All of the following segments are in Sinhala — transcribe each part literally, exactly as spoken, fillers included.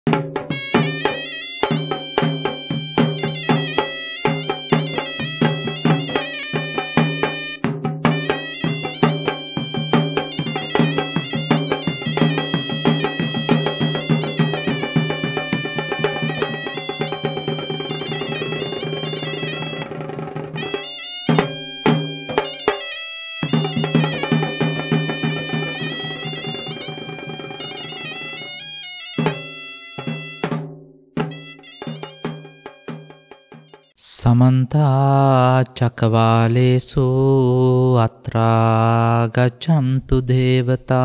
समन्ता चकवालेषु अत्रा गच्छन्तु देवता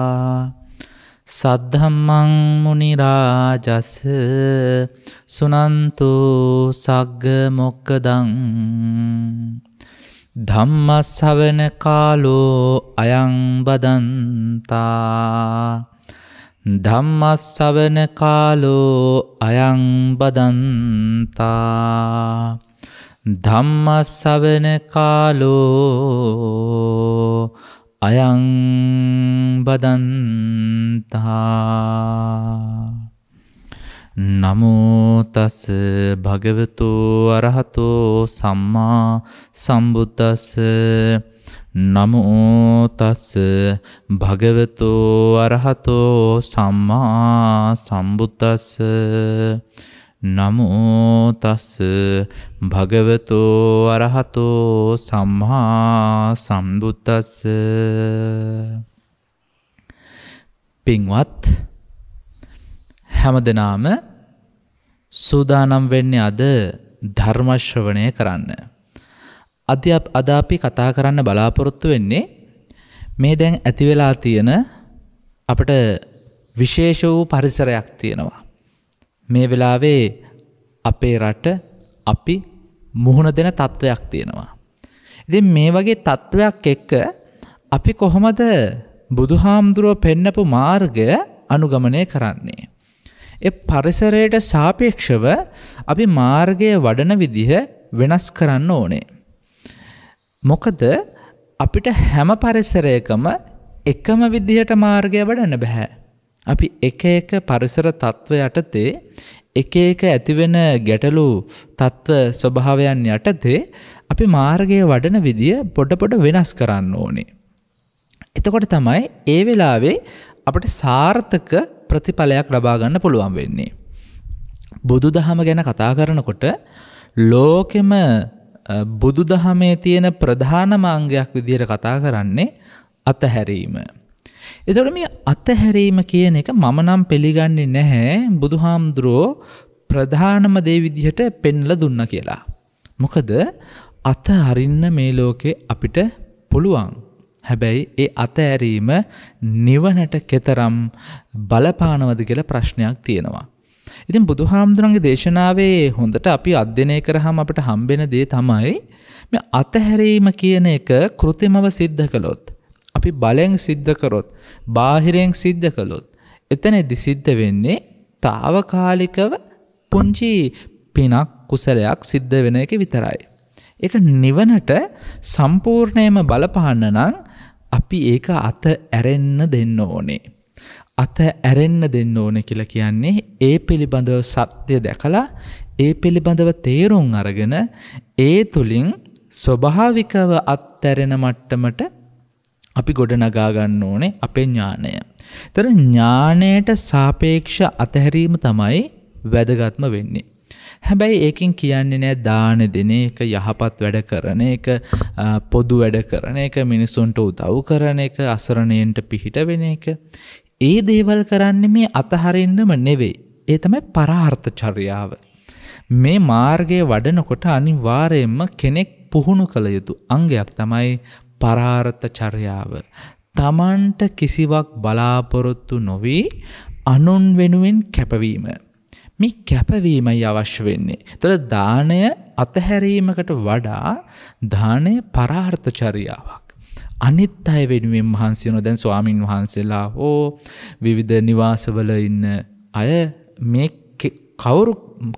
सद्धम्मं मुनिराजस् सुनन्तु सग्ग मोक्खदं धम्मश्रवण कालो अयं बदन्ता ධම්මස්සවන කාලෝ අයං බදන්තා ධම්මස්සවන කාලෝ අයං බදන්තා නමෝ තස් භගවතු අරහතෝ සම්මා සම්බුද්දස්ස නමෝ තස් භගවතු අරහතෝ සම්මා සම්බුද්දස්ස නමෝ තස් භගවතු අරහතෝ සම්මා සම්බුද්දස්ස. පින්වත් හැමදෙනාම සූදානම් වෙන්නේ අද ධර්ම ශ්‍රවණය කරන්න. අද අපි කතා කරන්න බලාපොරොත්තු වෙන්නේ මේ දැන් ඇති වෙලා තියෙන අපිට විශේෂ වූ පරිසරයක් තියෙනවා. මේ වෙලාවේ අපේ රට අපි මුහුණ දෙන තත්වයක් තියෙනවා. ඉතින් මේ වගේ තත්වයක් එක්ක අපි කොහොමද බුදුහාමුදුරුවෝ පෙන්නපු මාර්ගය අනුගමනය කරන්නේ? ඒ පරිසරයට සාපේක්ෂව අපි මාර්ගය වඩන විදිහ වෙනස් කරන්න ඕනේ. මොකද අපිට හැම පරිසරයකම එකම විදිහට මාර්ගය වඩන්න බෑ. අපි එක එක පරිසර තත්ත්ව යටතේ එක එක ඇතිවෙන ගැටලු තත්ත්ව ස්වභාවයන් යටතේ අපි මාර්ගය වඩන විදිය පොඩ පොඩ වෙනස් කරන්න ඕනේ. එතකොට තමයි ඒ වෙලාවේ අපිට සාර්ථක ප්‍රතිඵලයක් ලබා ගන්න පුළුවන් වෙන්නේ. බුදුදහම ගැන කතා කරනකොට ලෝකෙම බුදුදහමේ තියෙන ප්‍රධානම අංගයක් විදිහට කතා කරන්නේ අතහැරීම. එතකොට මේ අතහැරීම කියන එක මම නම් පිළිගන්නේ නැහැ බුදුහාමුදුරුවෝ ප්‍රධානම දේ විදිහට පෙන්ලා දුන්නා කියලා. මොකද අතහරින්න මේ ලෝකේ අපිට පුළුවන්. හැබැයි ඒ අතහැරීම නිවනට කෙතරම් බලපානවද කියලා ප්‍රශ්නයක් තියෙනවා. ඉතින් බුදුහාමුදුරන්ගේ දේශනාවේ හොඳට අපි අධ්‍යයනය කරාම අපිට හම්බෙන දේ තමයි මේ අතහැරීම කියන එක කෘත්‍රිමව සිද්ධ කළොත්, අපි බලෙන් සිද්ධ කරොත්, බාහිරෙන් සිද්ධ කළොත්, එතනදි සිද්ධ වෙන්නේ తాවකාලිකව පුංචි පිනක් කුසලයක් සිද්ධ වෙන එක විතරයි. ඒක නිවනට සම්පූර්ණයෙන්ම බලපාන්න නම් අපි ඒක අත ඇරෙන්න දෙන්න ඕනේ. අත ඇරෙන්න දෙන්න ඕනේ කියලා කියන්නේ ඒ පිළිබඳව සත්‍ය දැකලා ඒ පිළිබඳව තේරුම් අරගෙන ඒ තුලින් ස්වභාවිකව අත්හැරෙන මට්ටමට අපි ගොඩනගා ගන්න ඕනේ අපේ ඥාණය. ඒතර ඥාණයට සාපේක්ෂ අතහැරීම තමයි වැදගත්ම වෙන්නේ. හැබැයි ඒකෙන් කියන්නේ නෑ දාන දෙන එක, යහපත් වැඩ කරන එක, පොදු වැඩ කරන එක, මිනිසුන්ට උදව් කරන එක, අසරණයන්ට පිහිට වෙන එක. ඒ දේවල් කරන්නේ මේ අතහරින්නම නෙවෙයි. ඒ තමයි පරාර්ථ චර්යාව. මේ මාර්ගයේ වඩනකොට අනිවාර්යයෙන්ම කෙනෙක් පුහුණු කළ යුතු අංගයක් තමයි පරාර්ථ චර්යාව. තමන්ට කිසිවක් බලාපොරොත්තු නොවි අනුන් වෙනුවෙන් කැපවීම. මේ කැපවීමයි අවශ්‍ය වෙන්නේ. ඒතර දාණය අතහැරීමකට වඩා දාණය පරාර්ථ චර්යාවක්. අනිත් අය වෙනුවෙන් මහන්සි වෙනවා. දැන් ස්වාමින් වහන්සේලා හෝ විවිධ නිවාසවල ඉන්න අය මේ කවුරු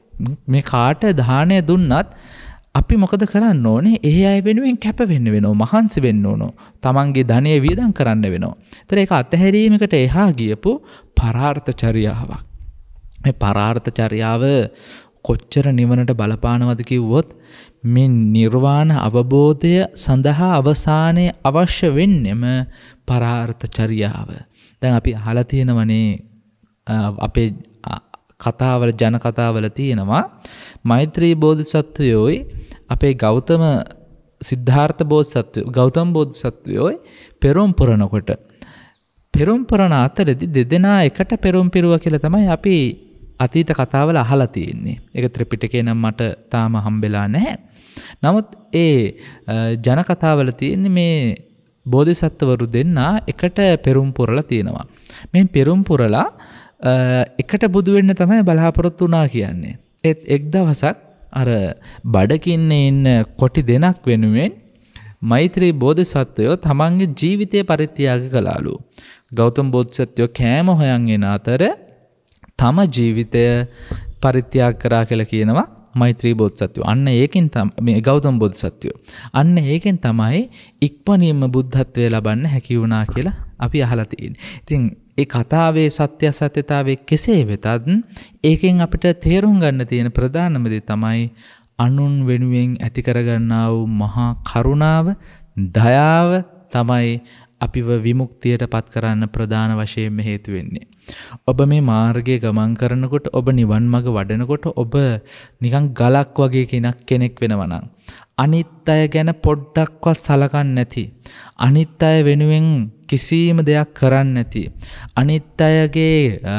මේ කාට දාණය දුන්නත් අපි මොකද කරන්න ඕනේ? ඒ අය වෙනුවෙන් කැප වෙන්න වෙනවා, මහන්සි වෙන්න ඕන. තමන්ගේ ධනය වියදම් කරන්න වෙනවා. ඒතර ඒක අතහැරීමකට එහා ගියපු පරාර්ථ චර්යාවක්. මේ පරාර්ථ චර්යාව කොච්චර නිවනට බලපානවද කිව්වොත් මේ නිර්වාණ අවබෝධය සඳහා අවසානයේ අවශ්‍ය වෙන්නෙම පරාර්ථ චර්යාව. දැන් අපි අහලා තියෙනවනේ අපේ කතාවල ජන කතාවල තියෙනවා මෛත්‍රී බෝධිසත්වයෝයි අපේ ගෞතම සිද්ධාර්ථ බෝධිසත්වයෝ ගෞතම බෝධිසත්වයෝයි පෙරම් පුරනකොට පෙරම් පුරන අතරදී දෙදෙනා එකට පෙරම් පිරුවා කියලා තමයි අපි අතීත කතාවල අහලා තියෙන්නේ. ඒක ත්‍රිපිටකේ නම් මට තාම හම්බෙලා නැහැ. නමුත් ඒ ජන කතාවල තියෙන්නේ මේ බෝධිසත්වවරු දෙන්නා එකට පෙරම් පුරලා තියෙනවා. මේ පෙරම් පුරලා එකට බුදු වෙන්න තමයි බලාපොරොත්තු වුණා කියන්නේ. ඒත් එක් දවසක් අර බඩකින්නේ ඉන්න කොටි දෙනක් වෙනුවෙන් මෛත්‍රී බෝධිසත්වයෝ තමන්ගේ ජීවිතය පරිත්‍යාග කළාලු. ගෞතම බෝධිසත්වයෝ කෑම හොයන් එන අතර තම ජීවිතය පරිත්‍යාග කරා කියලා කියනවා මෛත්‍රී බෝධිසත්වයෝ. අන්න ඒකෙන් තමයි ගෞතම බෝධිසත්වයෝ. අන්න ඒකෙන් තමයි ඉක්මනින්ම බුද්ධත්වය ලබන්න හැකි වුණා කියලා අපි අහලා තියෙන්නේ. ඉතින් ඒ කතාවේ සත්‍ය සත්‍යතාවයේ කෙසේ වෙතත් ඒකෙන් අපිට තේරුම් ගන්න තියෙන ප්‍රධානම දේ තමයි අනුන් වෙනුවෙන් ඇති කරගන්නා වූ මහා කරුණාව, දයාව තමයි අපිව විමුක්තියට පත් කරන්න ප්‍රධාන වශයෙන්ම හේතු වෙන්නේ. ඔබ මේ මාර්ගයේ ගමන් කරනකොට, ඔබ නිවන් මඟ වඩනකොට ඔබ නිකන් ගලක් වගේ කෙනෙක් කෙනෙක් වෙනවා නම් අනිත් අය ගැන පොඩ්ඩක්වත් සලකන්නේ නැති, අනිත් අය වෙනුවෙන් කිසිම දෙයක් කරන්නේ නැති, අනිත් අයගේ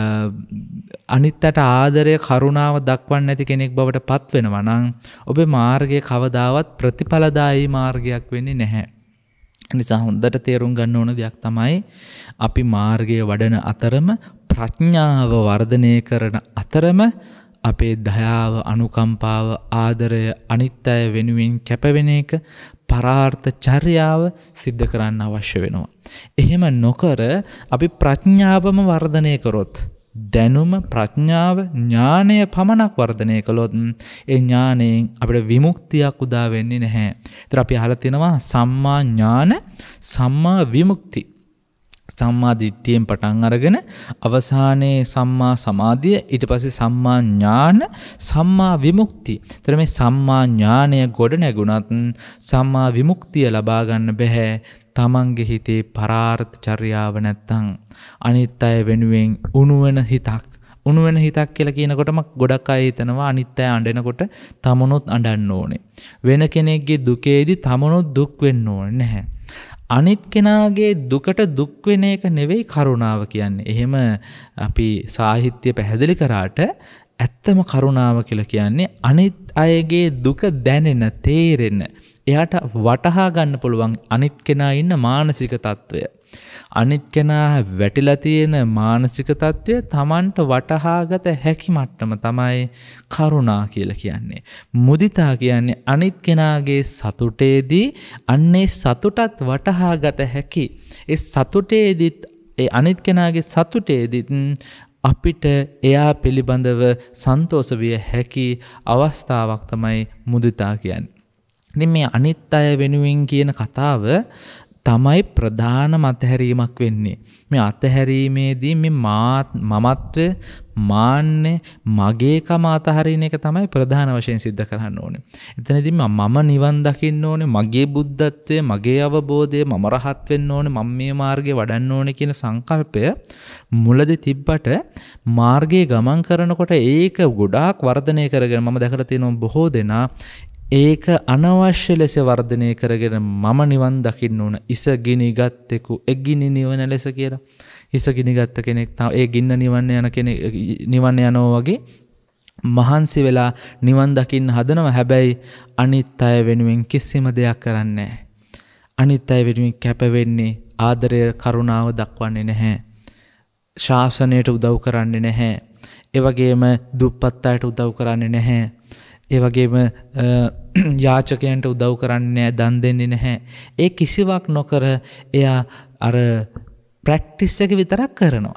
අනිත්ට ආදරය කරුණාව දක්වන්නේ නැති කෙනෙක් බවට පත් වෙනවා නම් ඔබේ මාර්ගයේ කවදාවත් ප්‍රතිඵලදායී මාර්ගයක් වෙන්නේ නැහැ. නිසා හොඳට තේරුම් ගන්න ඕන දෙයක් තමයි අපි මාර්ගයේ වඩන අතරම ප්‍රඥාව වර්ධනය කරන අතරම අපේ දයාව, අනුකම්පාව, ආදරය, අනිත් අය වෙනුවෙන් කැපවෙන එක, පරාර්ථ චර්යාව සිද්ධ කරන්න අවශ්‍ය වෙනවා. එහෙම නොකර අපි ප්‍රඥාවම වර්ධනය කරොත්, දැනුම, ප්‍රඥාව, ඥානය පමණක් වර්ධනය කළොත් ඒ ඥාණයෙන් අපිට විමුක්තියක් උදා වෙන්නේ නැහැ. ඒතර අපි අහලා තියෙනවා සම්මා ඥාන, සම්මා විමුක්ති. සම්මා දිට්ඨියෙන් පටන් අරගෙන අවසානයේ සම්මා සමාධිය, ඊට පස්සේ සම්මා ඥාන, සම්මා විමුක්ති. ඒතර මේ සම්මා ඥානය ගොඩ නැගුණත් සම්මා විමුක්තිය ලබා ගන්න බෑ තමන්ගේ හිතේ පරාර්ථ චර්යාව නැත්තම්. අනිත් අය වෙනුවෙන් උණුවන හිතක්. උණුවන හිතක් කියලා කියනකොටම ගොඩක් අය හිතනවා අනිත් අය අඬනකොට තමනුත් අඬන්න ඕනේ. වෙන කෙනෙක්ගේ දුකේදී තමනුත් දුක් වෙන්න ඕනේ නැහැ. අනිත් කෙනාගේ දුකට දුක් වෙන එක නෙවෙයි කරුණාව කියන්නේ. එහෙම අපි සාහිත්‍ය පැහැදිලි කරාට ඇත්තම කරුණාව කියලා කියන්නේ අනිත් අයගේ දුක දැනෙන, තේරෙන, එයාට වටහා ගන්න පුළුවන් අනිත් කෙනා ඉන්න මානසික තත්වය. අනිත් කෙනා වැටිලා තියෙන මානසික තත්වය Tamanට වටහාගත හැකි මට්ටම තමයි කරුණා කියලා කියන්නේ. මුදිතා කියන්නේ අනිත් කෙනාගේ සතුටේදී අන්නේ සතුටත් වටහාගත හැකි. ඒ සතුටේදීත් ඒ අනිත් කෙනාගේ සතුටේදීත් අපිට එයා පිළිබඳව සන්තෝෂ විය හැකි අවස්ථාවක් තමයි මුදිතා කියන්නේ. ඉතින් මේ අනිත් අය වෙනුවෙන් කියන කතාව තමයි ප්‍රධාන අතහැරීමක් වෙන්නේ. මේ අතහැරීමේදී මේ මමත්වය, මාන්නය, මගේකම අතහරින එක තමයි ප්‍රධාන වශයෙන් සිද්ධ කරන්න ඕනේ. එතනදී මම නිවන් දකින්න ඕනේ, මගේ බුද්ධත්වය, මගේ අවබෝධය, මම රහත් වෙන්න ඕනේ, මම මේ මාර්ගේ වඩන්න ඕනේ කියන සංකල්පය මුලදී තිබ්බට මාර්ගයේ ගමන් කරනකොට ඒක ගොඩාක් වර්ධනය කරගෙන මම දැකලා තියෙනවා බොහෝ දෙනා ඒක අනවශ්‍ය ලෙස වර්ධනය කරගෙන මම නිවන් දකින්න ඕන, ඉස ගිනි ගත්තෙකු එගිනි නිවන ලෙස කියලා. ඉස ගිනි ගත්ත කෙනෙක් තමයි ඒ ගින්න නිවන්න යන කෙනෙක් නිවන්න යනවා වගේ මහන්සි වෙලා නිවන් දකින්න හදනවා. හැබැයි අනිත් අය වෙනුවෙන් කිසිම දෙයක් කරන්නේ නැහැ. අනිත් අය වෙනුවෙන් කැප වෙන්නේ, ආදරය, කරුණාව දක්වන්නේ නැහැ. ශාසනයට උදව් කරන්නේ නැහැ. ඒ වගේම දුප්පත් අයට උදව් කරන්නේ නැහැ. ඒ වගේම යාචකයන්ට උදව් කරන්නේ නැහැ, දන් දෙන්නේ නැහැ. ඒ කිසිවක් නොකර එයා අර ප්‍රැක්ටිස් එක විතරක් කරනවා.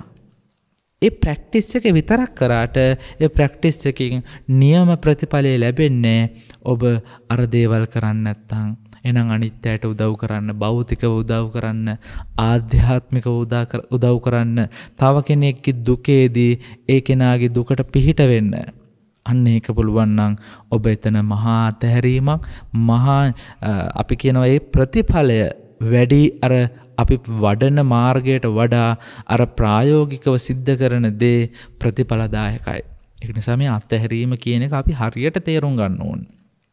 ඒ ප්‍රැක්ටිස් එක විතරක් කරාට ඒ ප්‍රැක්ටිස් එකකින් නියම ප්‍රතිඵලය ලැබෙන්නේ ඔබ අර දේවල් කරන්නේ නැත්නම්. එහෙනම් අනිත්‍යයට උදව් කරන්න, භෞතිකව උදව් කරන්න, ආධ්‍යාත්මිකව උදව් කරන්න, තව කෙනෙක්ගේ දුකේදී ඒ කෙනාගේ දුකට පිහිට වෙන්න. අන්න ඒක පුළුවන් නම් ඔබ එතන මහා අතහැරීමක්, මහා අපි කියනවා ඒ ප්‍රතිඵලය වැඩි අර අපි වඩන මාර්ගයට වඩා අර ප්‍රායෝගිකව සිද්ධ කරන දේ ප්‍රතිඵලදායකයි. ඒක නිසා මේ අත්හැරීම කියන එක අපි හරියට තේරුම් ගන්න ඕනේ.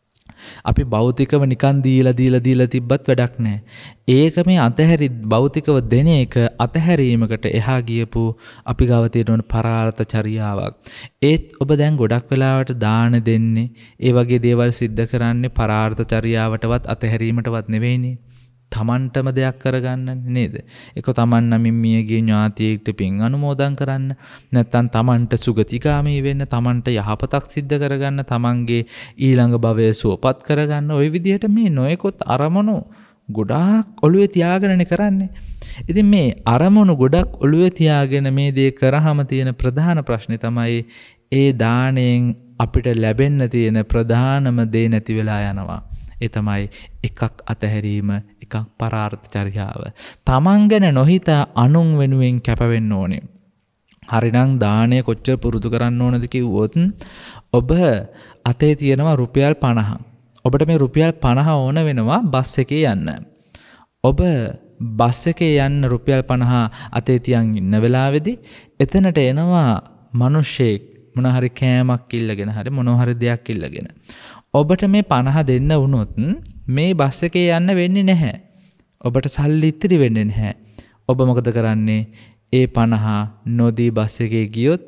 අපි භෞතිකව නිකන් දීලා දීලා දීලා තිබ්බත් වැඩක් නැහැ. ඒක මේ අතහැරි භෞතිකව දෙන එක අතහැරීමකට එහා ගියපු අපි ගාව තියෙන පරාර්ථ චර්යාවක්. ඒත් ඔබ දැන් ගොඩක් වෙලාවට දාන දෙන්නේ, ඒ වගේ දේවල් සිද්ධ කරන්නේ පරාර්ථ චර්යාවටවත් අතහැරීමටවත් නෙවෙයිනේ. තමන්ටම දෙයක් කරගන්න නේද? ඒක තමන් නමින් මියගේ ඥාතියෙක්ට පින් අනුමෝදන් කරන්න, නැත්නම් තමන්ට සුගතිගාමී වෙන්න, තමන්ට යහපතක් සිද්ධ කරගන්න, තමන්ගේ ඊළඟ භවය සුවපත් කරගන්න. ওই විදිහට මේ නොයෙකුත් අරමුණු ගොඩාක් ඔළුවේ තියාගෙනනේ කරන්නේ. ඉතින් මේ අරමුණු ගොඩක් ඔළුවේ තියාගෙන මේ දේ කරාම තියෙන ප්‍රධාන ප්‍රශ්නේ තමයි ඒ දාණයෙන් අපිට ලැබෙන්න තියෙන ප්‍රධානම දේ නැති වෙලා යනවා. ඒ තමයි එකක් අතහැරීම, එකක් පරාර්ථ චර්යාව. තමන් ගැන නොහිතා අනුන් වෙනුවෙන් කැප වෙන්න ඕනේ. හරිනම් දාණය කොච්චර පුරුදු කරන්න ඕනද කිව්වොත්, ඔබ අතේ තියෙනවා රුපියල් පනහක්. ඔබට මේ රුපියල් පනහ ඕන වෙනවා බස් එකේ යන්න. ඔබ බස් එකේ යන්න රුපියල් පනහ අතේ තියන් ඉන්න වෙලාවේදී එතනට එනවා මිනිහෙක් මොන හරි කෑමක් ඉල්ලගෙන හරි මොන හරි දෙයක් ඉල්ලගෙන. ඔබට මේ පනහ දෙන්න වුණොත් මේ බස් එකේ යන්න වෙන්නේ නැහැ. ඔබට සල්ලි ඉතිරි වෙන්නේ නැහැ. ඔබ මොකද කරන්නේ? ඒ පනහ නොදී බස් එකේ ගියොත්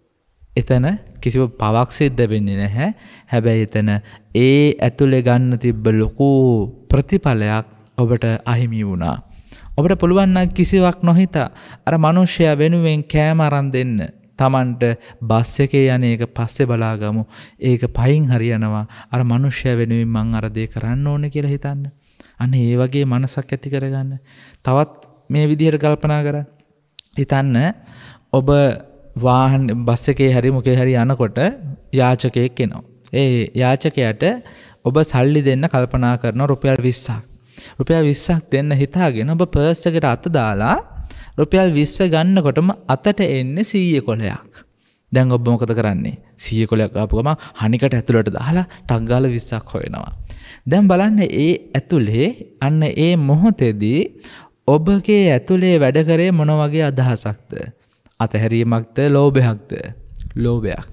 එතන කිසිම පවක් සිද්ධ වෙන්නේ නැහැ. හැබැයි එතන ඒ ඇතුලේ ගන්න තිබ්බ ලොකු ප්‍රතිඵලයක් ඔබට අහිමි වුණා. ඔබට පුළුවන් නම් කිසිවක් නොහිතා අර මිනිහයා වෙනුවෙන් කෑම අරන් දෙන්න. තමන්ට බස් එකේ යන එක පස්සේ බලාගමු. ඒක පයින් හරියනවා. අර මිනිහයා වෙනුවෙන් මං අර දේ කරන්න ඕනේ කියලා හිතන්න. අන්න ඒ වගේ මනසක් ඇති කරගන්න. තවත් මේ විදිහට කල්පනා කරන්න. හිතන්න ඔබ වාහන බස් එකේ හරි මොකේ හරි යනකොට යාචකයෙක් එනවා. ඒ යාචකයාට ඔබ සල්ලි දෙන්න කල්පනා කරනවා රුපියල් විස්සක්. රුපියල් විස්සක් දෙන්න හිතාගෙන ඔබ පර්ස් එකට අත දාලා රුපියල් විස්ස ගන්නකොටම අතට එන්නේ සීය කොලයක්. දැන් ඔබ මොකද කරන්නේ? සීය කොලයක් ආපු ගමන් හනිකට ඇතුළට දාලා ටක් ගාලා විස්සක් හොයනවා. දැන් බලන්න ඒ ඇතුලේ අන්න ඒ මොහොතේදී ඔබගේ ඇතුලේ වැඩ කරේ මොන වගේ අදහසක්ද? අතහැරීමක්ද, ලෝභයක්ද? ලෝභයක්.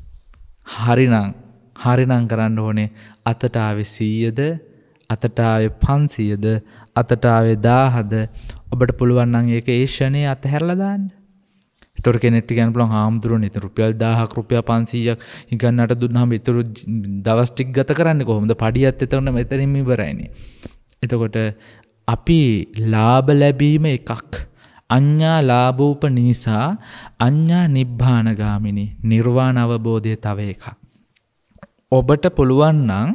හරිනම් හරිනම් කරන්න ඕනේ අතට ආවේ සීයද, අතට ආවේ පන්සීයද, අතට ආවේ දාහද? ඔබට පුළුවන් නම් ඒක ඒ ෂණේ අතහැරලා දාන්න. ඒතර කෙනෙක්ට කියන්න පුළුවන් හාමුදුරනේ ඉතින් රුපියල් දහයක් රුපියල් පන්සීයක් හිඟන්නට දුන්නාම ඊතර දවස් ටික ගත කරන්නේ කොහොමද? පඩියත් එතන මෙතනින් ඉවරයිනේ. එතකොට අපි ලාභ ලැබීම එකක්. අඤ්ඤා ලාභෝපනීසා අඤ්ඤා නිබ්බානගාමිනී නිර්වාණ අවබෝධය තව එකක්. ඔබට පුළුවන් නම්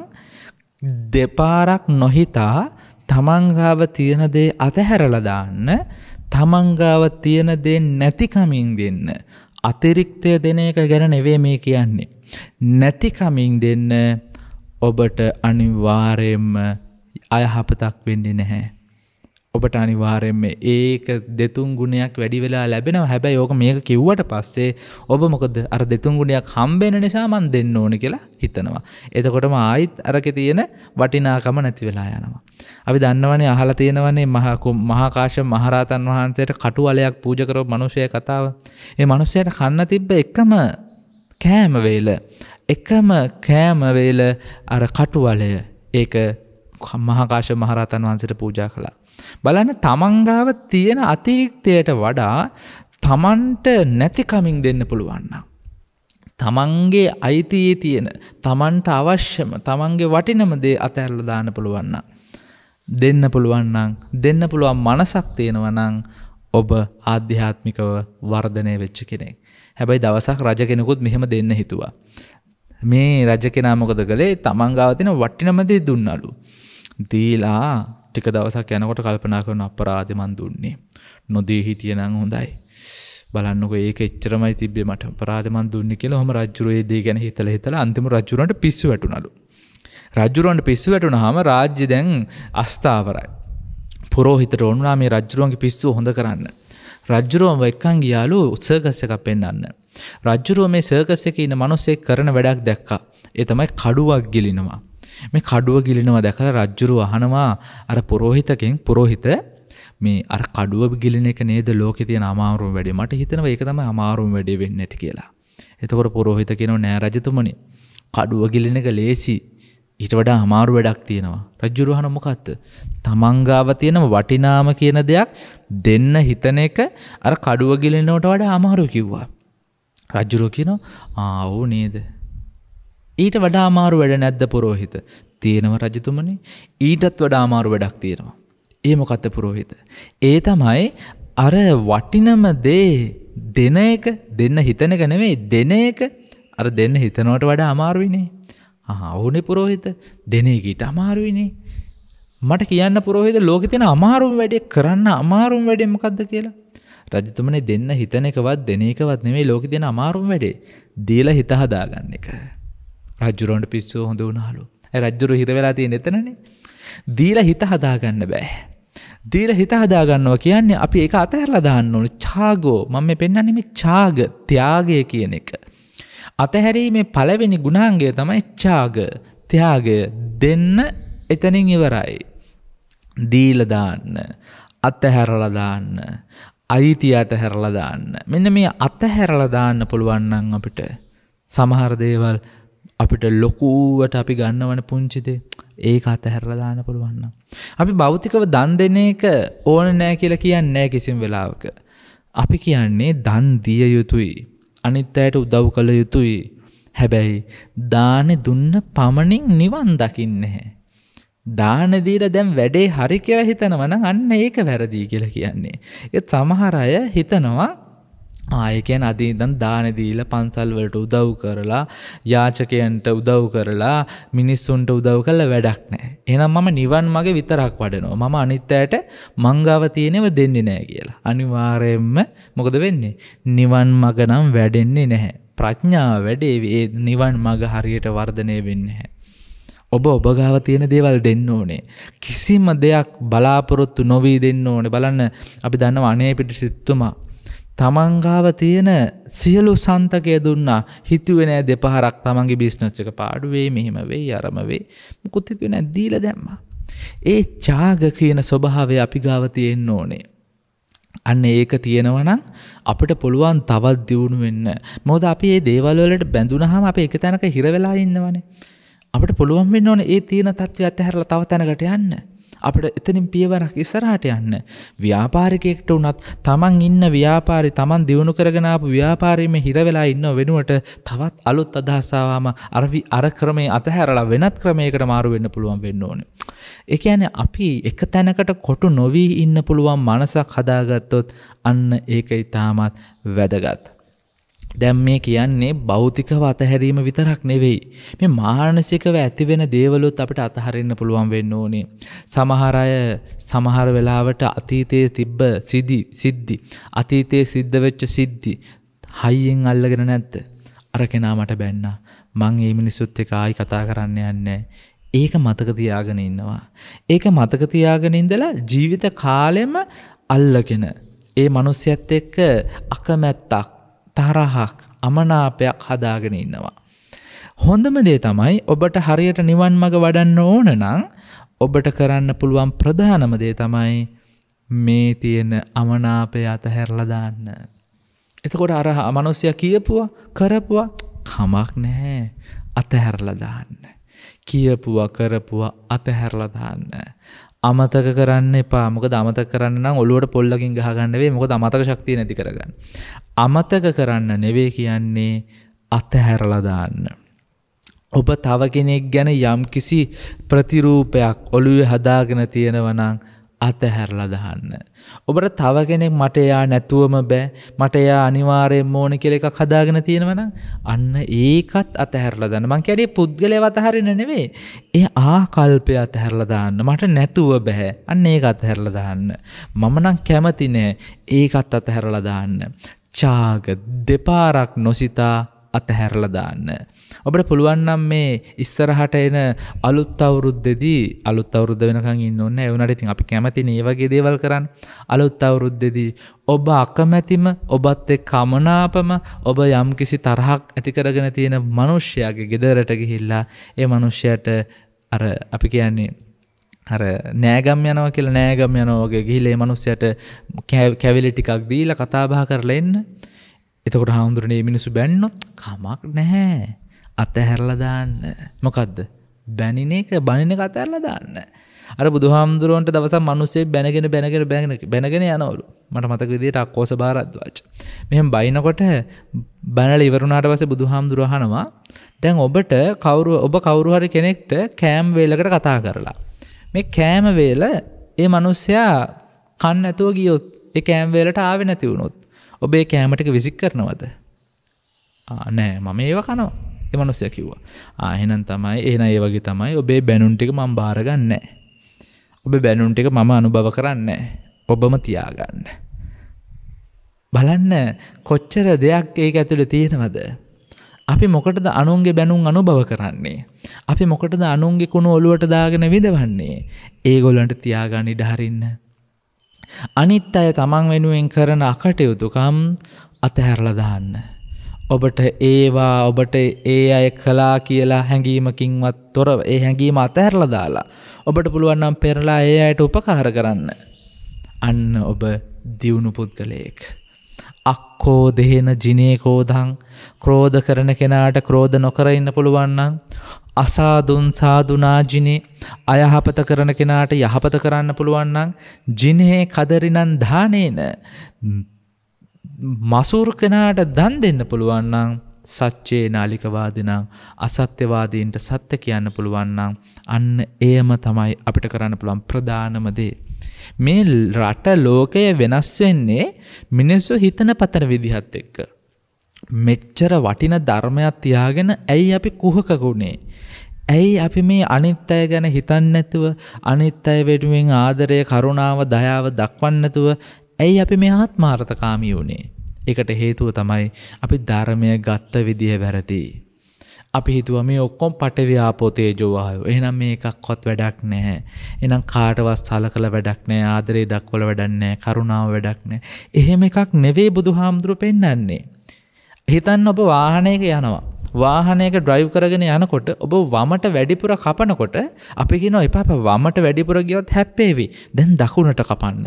දෙපාරක් නොහිතා තමන් ගාව තියෙන දේ අතහැරලා දාන්න, තමන් ගාව තියෙන දේ නැතිකමින් දෙන්න. අතිරික්තය දෙන එක ගැන නෙවෙයි මේ කියන්නේ. නැතිකමින් දෙන්න ඔබට අනිවාර්යයෙන්ම අයහපතක් වෙන්නේ නැහැ. ඔබට අනිවාර්යයෙන්ම ඒක දෙතුන් ගුණයක් වැඩි වෙලා ලැබෙනවා. හැබැයි ඕක මේක කිව්වට පස්සේ ඔබ මොකද අර දෙතුන් ගුණයක් හම්බෙන නිසා මන් දෙන්න ඕනේ කියලා හිතනවා. එතකොටම ආයිත් අරකේ තියෙන වටිනාකම නැති වෙලා යනවා. අපි දන්නවනේ අහලා තියෙනවනේ මහා මහා කාශ්‍යප මහරහතන් වහන්සේට කටුවලයක් පූජා කරපු මිනිහේ කතාව. ඒ මිනිහයාට කන්න තිබ්බ එකම කෑම වේල එකම කෑම වේල අර කටුවලය. ඒක මහා කාශ්‍යප මහරහතන් වහන්සේට පූජා කළා. බලන්න තමන් ගාව තියෙන අතිරික්තයට වඩා තමන්ට නැතිකමින් දෙන්න පුළුවන් නම්, තමන්ගේ අයිතියේ තියෙන තමන්ට අවශ්‍යම තමන්ගේ වටිනම දේ අතහැරලා දාන්න පුළුවන් නම්, දෙන්න පුළුවන් නම්, දෙන්න පුළුවන් මනසක් තියෙනවා නම් ඔබ ආධ්‍යාත්මිකව වර්ධනය වෙච්ච කෙනෙක්. හැබැයි දවසක් රජ කෙනෙකුත් මෙහෙම දෙන්න හිතුවා. මේ රජ කෙනා මොකද කළේ? තමන් ගාව තියෙන වටිනම දේ දුන්නලු. දීලා ටික දවසක් යනකොට කල්පනා කරන අපරාධ මන් දුන්නේ. නොදී හිටියනම් හොඳයි. බලන්නකො ඒක එච්චරමයි තිබ්බේ මට. අපරාධ මන් දුන්නේ කියලා ඔහම රජුරෝ ඒ දේ ගැන හිතලා හිතලා අන්තිම රජුරන්ට පිස්සු වැටුණලු. රජුරවන්ට පිස්සු වැටුනහම රාජ්‍ය දැන් අස්ථාවරයි. පුරෝහිතට ඕනුනා මේ රජුරවන්ගේ පිස්සුව හොඳ කරන්න. රජුරවම එක්කන් ගියාලු සර්කස් එකක් පෙන්වන්න. රජුරව මේ සර්කස් එකේ ඉන්න මිනිස්සෙක් කරන වැඩක් දැක්කා. ඒ තමයි කඩුවක් ගිලිනවා. මේ කඩුව ගිලිනවා දැකලා රජුරව අහනවා අර පුරෝහිතකෙන් පුරෝහිත මේ අර කඩුව ගිලින එක නේද ලෝකේ තියෙන අමාරුම වැඩේ. මට හිතෙනවා ඒක තමයි අමාරුම වැඩේ වෙන්නේ නැති කියලා. එතකොට පුරෝහිත කියනවා නෑ රජතුමනි. කඩුව ගිලින එක ලේසි. ඊට වඩා අමාරු වැඩක් තියෙනවා. රජුරව අහන මොකක්ද? තමන්ගාව තියෙන වටිනාම කියන දෙයක් දෙන්න හිතන එක අර කඩුව ගිලිනවට වඩා අමාරු කිව්වා. රජුරව කියනවා ආ ඕ නේද? ඊට වඩා අමාරු වැඩ නැද්ද පුරෝහිත? තියෙනවා රජතුමනි. ඊටත් වඩා අමාරු වැඩක් තියෙනවා. ඒ මොකක්ද පුරෝහිත? ඒ තමයි අර වටිනම දේ දෙන එක දෙන්න හිතන එක නෙමෙයි දෙන එක අර දෙන්න හිතනවට වඩා අමාරුයිනේ. ආ ඕනේ පුරෝහිත දෙන එක ඊට අමාරුයිනේ. මට කියන්න පුරෝහිත ලෝකේ තියෙන අමාරුම වැඩේ කරන්න අමාරුම වැඩේ මොකද්ද කියලා? රජතුමනි දෙන්න හිතන එකවත් දෙන එකවත් නෙමෙයි ලෝකේ තියෙන අමාරුම වැඩේ. දීලා හිත හදාගන්න එක. රජුරවන්ට පිස්සුව හොඳ වුණාලු. ඒ රජුර හිර වෙලා තියෙන එතනනේ. දීලා හිත හදාගන්න බෑ. දීලා හිත හදාගන්නවා කියන්නේ අපි ඒක අතහැරලා දාන්න ඕනේ. ඡාගෝ මම මේ පෙන්නන්නේ මේ ඡාග ත්‍යාගය කියන එක. අතහැරීමේ පළවෙනි ගුණාංගය තමයි ඡාග ත්‍යාගය. දෙන්න එතනින් ඉවරයි. දීලා දාන්න අතහැරලා දාන්න අයිතිය අතහැරලා දාන්න. මෙන්න මේ අතහැරලා දාන්න පුළුවන් නම් අපිට සමහර දේවල් අපිට ලොකුවට අපි ගන්නවන පුංචි දේ ඒක අතහැරලා දාන්න පුළුවන් නම් අපි භෞතිකව දන් දෙන එක ඕන නැහැ කියලා කියන්නේ නැහැ කිසිම වෙලාවක. අපි කියන්නේ දන් දිය යුතුයි. අනිත් අයට උදව් කළ යුතුයි. හැබැයි දාන දුන්න පමණින් නිවන් දකින්නේ නැහැ. දාන දීලා දැන් වැඩේ හරි කියලා හිතනවා නම් අන්න ඒක වැරදි කියලා කියන්නේ. ඒත් සමහර අය හිතනවා ආයේ කියන්නේ අද ඉඳන් දාන දීලා පන්සල් වලට උදව් කරලා යාචකයන්ට උදව් කරලා මිනිස්සුන්ට උදව් කළා වැඩක් නැහැ. එහෙනම් මම නිවන් මාගේ විතරක් වඩනවා. මම අනිත් අයට මංගාව තියෙනව දෙන්නේ නැහැ කියලා. අනිවාර්යයෙන්ම මොකද වෙන්නේ? නිවන් මාග නම් වැඩෙන්නේ නැහැ. ප්‍රඥාව වැඩේ ඒ නිවන් මාග හරියට වර්ධනය වෙන්නේ නැහැ. ඔබ ඔබ ගාව තියෙන දේවල් දෙන්න ඕනේ. කිසිම දෙයක් බලාපොරොත්තු නොවි දෙන්න ඕනේ. බලන්න අපි දන්නවා අනේ පිටිසිතුමා තමන් ගාව තියෙන සියලු සන්තකය දුන්නා. හිතුවේ නෑ දෙපහරක් තමන්ගේ බිස්නස් එක පාඩු වෙයි මෙහෙම වෙයි අරම වෙයි. මුකුත් හිතුවේ නෑ දීලා දැම්මා. ඒ ඡාග කියන ස්වභාවය අපි ගාව තියෙන්න ඕනේ. අන්න ඒක තියෙනවා නම් අපිට පුළුවන් තවත් දියුණු වෙන්න. මොකද අපි මේ දේවල් වලට බැඳුනහම අපි එක තැනක හිර වෙලා ඉන්නවනේ. අපිට පුළුවන් වෙන්න ඕනේ ඒ තියෙන තත්ත්වය අතහැරලා තව තැනකට යන්න. අපිට එතනින් පියවරක් ඉස්සරහට යන්න. ව්‍යාපාරිකයෙක්ට උනත් තමන් ඉන්න ව්‍යාපාරي තමන් දියුණු කරගෙන ආපු ව්‍යාපාරෙම හිර වෙලා ඉන්නව වෙනුවට තවත් අලුත් අදහස් ආවම අර අර ක්‍රමයේ අතහැරලා වෙනත් ක්‍රමයකට මාරු වෙන්න පුළුවන් වෙන්න ඕනේ. ඒ කියන්නේ අපි එක තැනකට කොටු නොවි ඉන්න පුළුවන් මනසක් හදාගත්තොත් අන්න ඒක ඊටමත් වැදගත්. දැන් මේ කියන්නේ භෞතිකව අතහැරීම විතරක් නෙවෙයි. මේ මානසිකව ඇතිවෙන දේවලුත් අපිට අතහරින්න පුළුවන් වෙන්න ඕනේ. සමහර අය සමහර වෙලාවට අතීතයේ තිබ්බ සිද්ධි සිද්ධි අතීතයේ සිද්ධ වෙච්ච සිද්ධි හයියෙන් අල්ලගෙන නැද්ද? අර කෙනා මට බැන්නා. මං මේ මිනිස්සුත් එක්ක ආයි කතා කරන්න යන්නේ. ඒක මතක තියාගෙන ඉන්නවා. ඒක මතක තියාගෙන ඉඳලා ජීවිත කාලෙම අල්ලගෙන ඒ මිනිස්සයත් එක්ක අකමැත්තක් තරහක් අමනාපයක් හදාගෙන ඉන්නවා. හොඳම දේ තමයි ඔබට හරියට නිවන් මඟ වඩන්න ඕන නම් ඔබට කරන්න පුළුවන් ප්‍රධානම දේ තමයි මේ තියෙන අමනාපය අතහැරලා දාන්න. එතකොට අර මිනිස්සයා කියපුවා කරපුවා කමක් නැහැ. අතහැරලා දාන්න. කියපුවා කරපුවා අතහැරලා දාන්න. අමතක කරන්න එපා. මොකද අමතක කරන්න නම් ඔළුවට පොල්ලකින් ගහ ගන්න වෙයි. මොකද අමතක ශක්තිය නැති කරගන්න. අමතක කරන්න නෙවෙයි කියන්නේ අතහැරලා දාන්න. ඔබ තව කෙනෙක් ගැන යම්කිසි ප්‍රතිරූපයක් ඔළුවේ හදාගෙන තියෙනවා නම් අතහැරලා දාන්න. ඔබට තව කෙනෙක් මට එයා නැතුවම බෑ. මට එයා අනිවාර්යයෙන්ම ඕන කියලා එකක් හදාගෙන තියෙනවා නම් අන්න ඒකත් අතහැරලා දාන්න. මං කියන්නේ පුද්ගලයාව අතහරින්න නෙවෙයි. ඒ ආකල්පය අතහැරලා දාන්න. මට නැතුව බෑ. අන්න ඒක අතහැරලා දාන්න. මම නම් කැමති නෑ. ඒකත් අතහැරලා දාන්න. ඡාග දෙපාරක් නොසිතා අතහැරලා දාන්න. ඔබට පුළුවන් නම් මේ ඉස්සරහට එන අලුත් අවුරුද්දේදී අලුත් අවුරුද්ද වෙනකන් ඉන්න ඕනේ. ඒ වුණාට ඉතින් අපි කැමතිනේ මේ වගේ දේවල් කරන්න. අලුත් අවුරුද්දේදී ඔබ අකමැතිම ඔබත් එක්ක අමනාපම ඔබ යම්කිසි තරහක් ඇති කරගෙන තියෙන මිනිහයාගේ ගෙදරට ගිහිල්ලා ඒ මිනිහයාට අර අපි කියන්නේ අර නෑගම් යනවා කියලා නෑගම් යනවා වගේ ගිහිල්ලා මේ මිනිහයාට කැවිලි ටිකක් දීලා කතා බහ කරලා එන්න. එතකොට හාමුදුරනේ මේ මිනිස්සු බැන්නොත් කමක් නැහැ. අතහැරලා දාන්න. මොකද්ද? බැනින එක බනින එක අතහැරලා දාන්න. අර බුදුහාමුදුරන්ට දවසක් මිනිස්සේ බැනගෙන බැනගෙන බැනගෙන බැනගෙන යනවලු. මට මතක විදියට අක්කෝස බාරද්වාජ. මෙහෙම බයිනකොට බැනලා ඉවරුණාට පස්සේ බුදුහාමුදුර අහනවා දැන් ඔබට කවුරු ඔබ කවුරු හරි කෙනෙක්ට කෑම් වේලකට කතා කරලා මේ කෑම වේල ඒ මිනිස්සයා කන්න නැතුව ගියොත් ඒ කෑම වේලට ආවේ නැති වුණොත් ඔබ ඒ කෑම ටික විසික් කරනවද? ආ නෑ මම ඒව කනවා. ඒ මිනිස්සයා කිව්වා. ආ එහෙනම් තමයි එහෙනම් ඒ වගේ තමයි ඔබේ බැනුම් ටික මම බාර ගන්නෑ. ඔබේ බැනුම් ටික මම අනුභව කරන්නේ ඔබම තියාගන්න. බලන්න කොච්චර දෙයක් ඒක ඇතුලේ තියෙනවද? අපි මොකටද අනුන්ගේ බැනුම් අනුභව කරන්නේ? අපි මොකටද අනුන්ගේ කුණු ඔලුවට දාගෙන විඳවන්නේ? ඒගොල්ලන්ට තියාගන්න ඉඩ හරින්න. අනිත් අය තමන් වෙනුවෙන් කරන අකටයුතුකම් අතහැරලා දාන්න. ඔබට ඒවා ඔබට ඒ අය කළා කියලා හැඟීමකින්වත් තොරව ඒ හැඟීම අතහැරලා දාලා ඔබට පුළුවන් නම් පෙරලා ඒ අයට උපකාර කරන්න. අන්න ඔබ දියුණු පුද්ගලයෙක්. අක්කෝ දෙහෙන ජිනේ කෝදං ක්‍රෝධ කරන කෙනාට ක්‍රෝධ නොකර ඉන්න පුළුවන් නම් අසාදුන් සාදුනා ජිනේ අයහපත කරන කෙනාට යහපත කරන්න පුළුවන් නම් ජිනේ කදරිනන් දානේන මසූර් කෙනාට දන් දෙන්න පුළුවන් නම් සච්චේ නාලිකවාදිනම් අසත්‍යවාදීන්ට සත්‍ය කියන්න පුළුවන් නම් අන්න එයම තමයි අපිට කරන්න පුළුවන් ප්‍රධානම දේ. මේ රට ලෝකය වෙනස් වෙන්නේ මිනිස්සු හිතන පතන විදිහත් එක්ක. මෙච්චර වටින ධර්මයක් තියාගෙන ඇයි අපි කුහකකුනේ? ඇයි අපි මේ අනිත් අය ගැන හිතන්නේ නැතුව අනිත් අය වෙනුවෙන් ආදරය කරුණාව දයාව දක්වන්නේ නැතුව ඇයි අපි මේ ආත්මාර්ථකාමී වුනේ? ඒකට හේතුව තමයි අපි ධර්මය ගත්ත විදිය වැරදි. අපි හිතුවා මේ ඔක්කොම පටවිය ආපෝ තේජෝ වායෝ. එහෙනම් මේ එකක්වත් වැඩක් නැහැ. එහෙනම් කාටවත් සලකලා වැඩක් නැහැ. ආදරේ දක්වලා වැඩක් නැහැ. කරුණාව වැඩක් නැහැ. එහෙම එකක් නෙවෙයි බුදුහාමුදුරුවෝ පෙන්නන්නේ. හිතන්න ඔබ වාහනයක යනවා. වාහනයක ඩ්‍රයිව් කරගෙන යනකොට ඔබ වමට වැඩිපුර කපනකොට අපි කියනවා එපා එපා වමට වැඩිපුර ගියොත් හැප්පේවි. දැන් දකුණට කපන්න.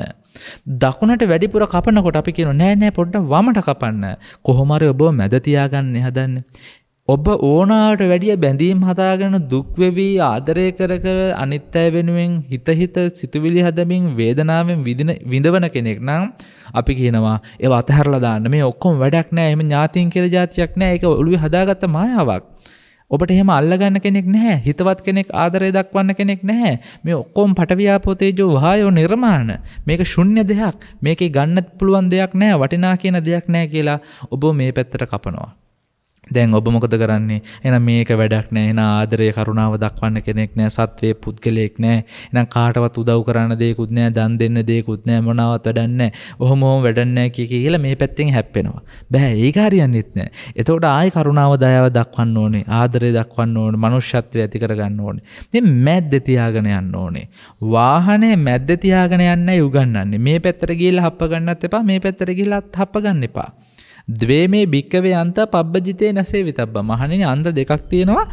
දකුණට වැඩිපුර කපනකොට අපි කියනවා නෑ නෑ පොඩ්ඩක් වමට කපන්න. කොහොම හරි ඔබ මැද තියාගන්න හදන්නේ. ඔබ ඕනාට වැඩිය බැඳීම් හදාගෙන දුක් වෙවි ආදරය කර කර අනිත් අය වෙනුවෙන් හිත හිත සිතුවිලි හදමින් වේදනාවෙන් විඳින විඳවන කෙනෙක් නම් අපි කියනවා ඒව අතහැරලා දාන්න. මේ ඔක්කොම වැඩක් නෑ. එහෙම ඥාතීන් කියලා જાතියක් නෑ. ඒක ඔළුවේ හදාගත්ත මායාවක්. ඔබට එහෙම අල්ලගන්න කෙනෙක් නැහැ. හිතවත් කෙනෙක් ආදරය දක්වන්න කෙනෙක් නැහැ. මේ ඔක්කොම පටවියාපෝ තේජෝ වායෝ නිර්මාණ. මේක ශුන්‍ය දෙයක්. මේකේ ගන්නත් පුළුවන් දෙයක් නැහැ. වටිනා කියන දෙයක් නැහැ කියලා ඔබ මේ පැත්තට කපනවා. දැන් ඔබ මොකද කරන්නේ? එහෙනම් මේක වැඩක් නෑ. එහෙනම් ආදරය කරුණාව දක්වන්න කෙනෙක් නෑ. සත්වයේ පුද්ගලයෙක් නෑ. එහෙනම් කාටවත් උදව් කරන්න දෙයක්වත් නෑ. දන් දෙන්න දෙයක්වත් නෑ. මොනවත් වැඩක් නෑ. ඔහොම ඔහොම වැඩක් නෑ කිය කියලා මේ පැත්තෙන් හැප්පෙනවා. බෑ ඒක හරියන්නේත් නෑ. එතකොට ආයි කරුණාව දයාව දක්වන්න ඕනේ. ආදරය දක්වන්න ඕනේ. මනුෂ්‍යත්වය ඇති කරගන්න ඕනේ. ඉතින් මැද්ද තියාගෙන යන්න ඕනේ. වාහනේ මැද්ද තියාගෙන යන්නයි උගන්වන්නේ. මේ පැත්තට ගිහිල්ලා හප්ප ගන්නත් එපා. මේ පැත්තට ගිහිල්ලා හප්ප ගන්න එපා. ද්වේමේ භික්කවේ අන්ත පබ්බජිතේ නසේවිතබ්බ. මහණෙනි අන්ත දෙකක් තියෙනවා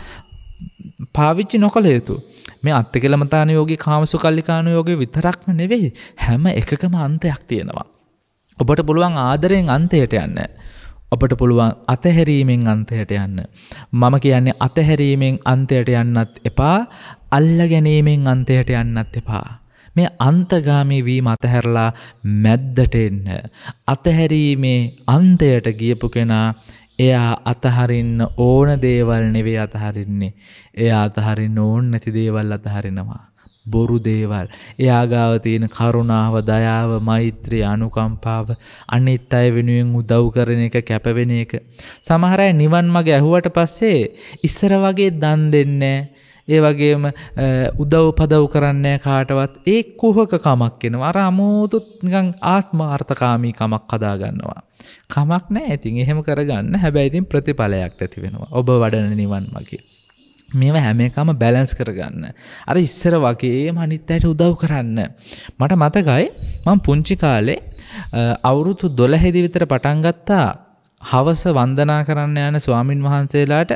පාවිච්චි නොකළ යුතු. මේ අත්තිකලමතාන යෝගී කාමසුකල්ලිකාන යෝගී විතරක්ම නෙවෙයි හැම එකකම අන්තයක් තියෙනවා. ඔබට පුළුවන් ආදරයෙන් අන්තයට යන්න. ඔබට පුළුවන් අතහැරීමෙන් අන්තයට යන්න. මම කියන්නේ අතහැරීමෙන් අන්තයට යන්නත් එපා. අල්ල ගැනීමෙන් අන්තයට යන්නත් එපා. මේ අන්තගාමී වීම අතහැරලා මැද්දට එන්න. අතහැරීමේ අන්තයට ගියපු කෙනා එයා අතහරින්න ඕන දේවල් නෙවෙයි අතහරින්නේ. එයා අතහරින්න ඕන නැති දේවල් අතහරිනවා. බොරු දේවල්. එයා ගාව තියෙන කරුණාව, දයාව, මෛත්‍රිය, අනුකම්පාව, අනිත් අය වෙනුවෙන් උදව් කරන එක, කැප වෙන එක. සමහර අය නිවන් මඟ ඇහුවට පස්සේ ඉස්සර වගේ දන් දෙන්නේ ඒ වගේම උදව් පදව් කරන්නේ කාටවත් ඒ කුහක කමක් එනවා. අර අමෝතුත් නිකන් ආත්මාර්ථකාමී කමක් හදා ගන්නවා. කමක් නැහැ. ඉතින් එහෙම කරගන්න. හැබැයි ඉතින් ප්‍රතිඵලයක් නැති වෙනවා. ඔබ වඩන නිවන් මාර්ගය. මේවා හැම එකම බැලන්ස් කරගන්න. අර ඉස්සර වගේම අනිත් අයට උදව් කරන්න. මට මතකයි මම පුංචි කාලේ අවුරුදු දොළහ දී විතර පටන් ගත්තා හවස වන්දනා කරන්න යන ස්වාමින් වහන්සේලාට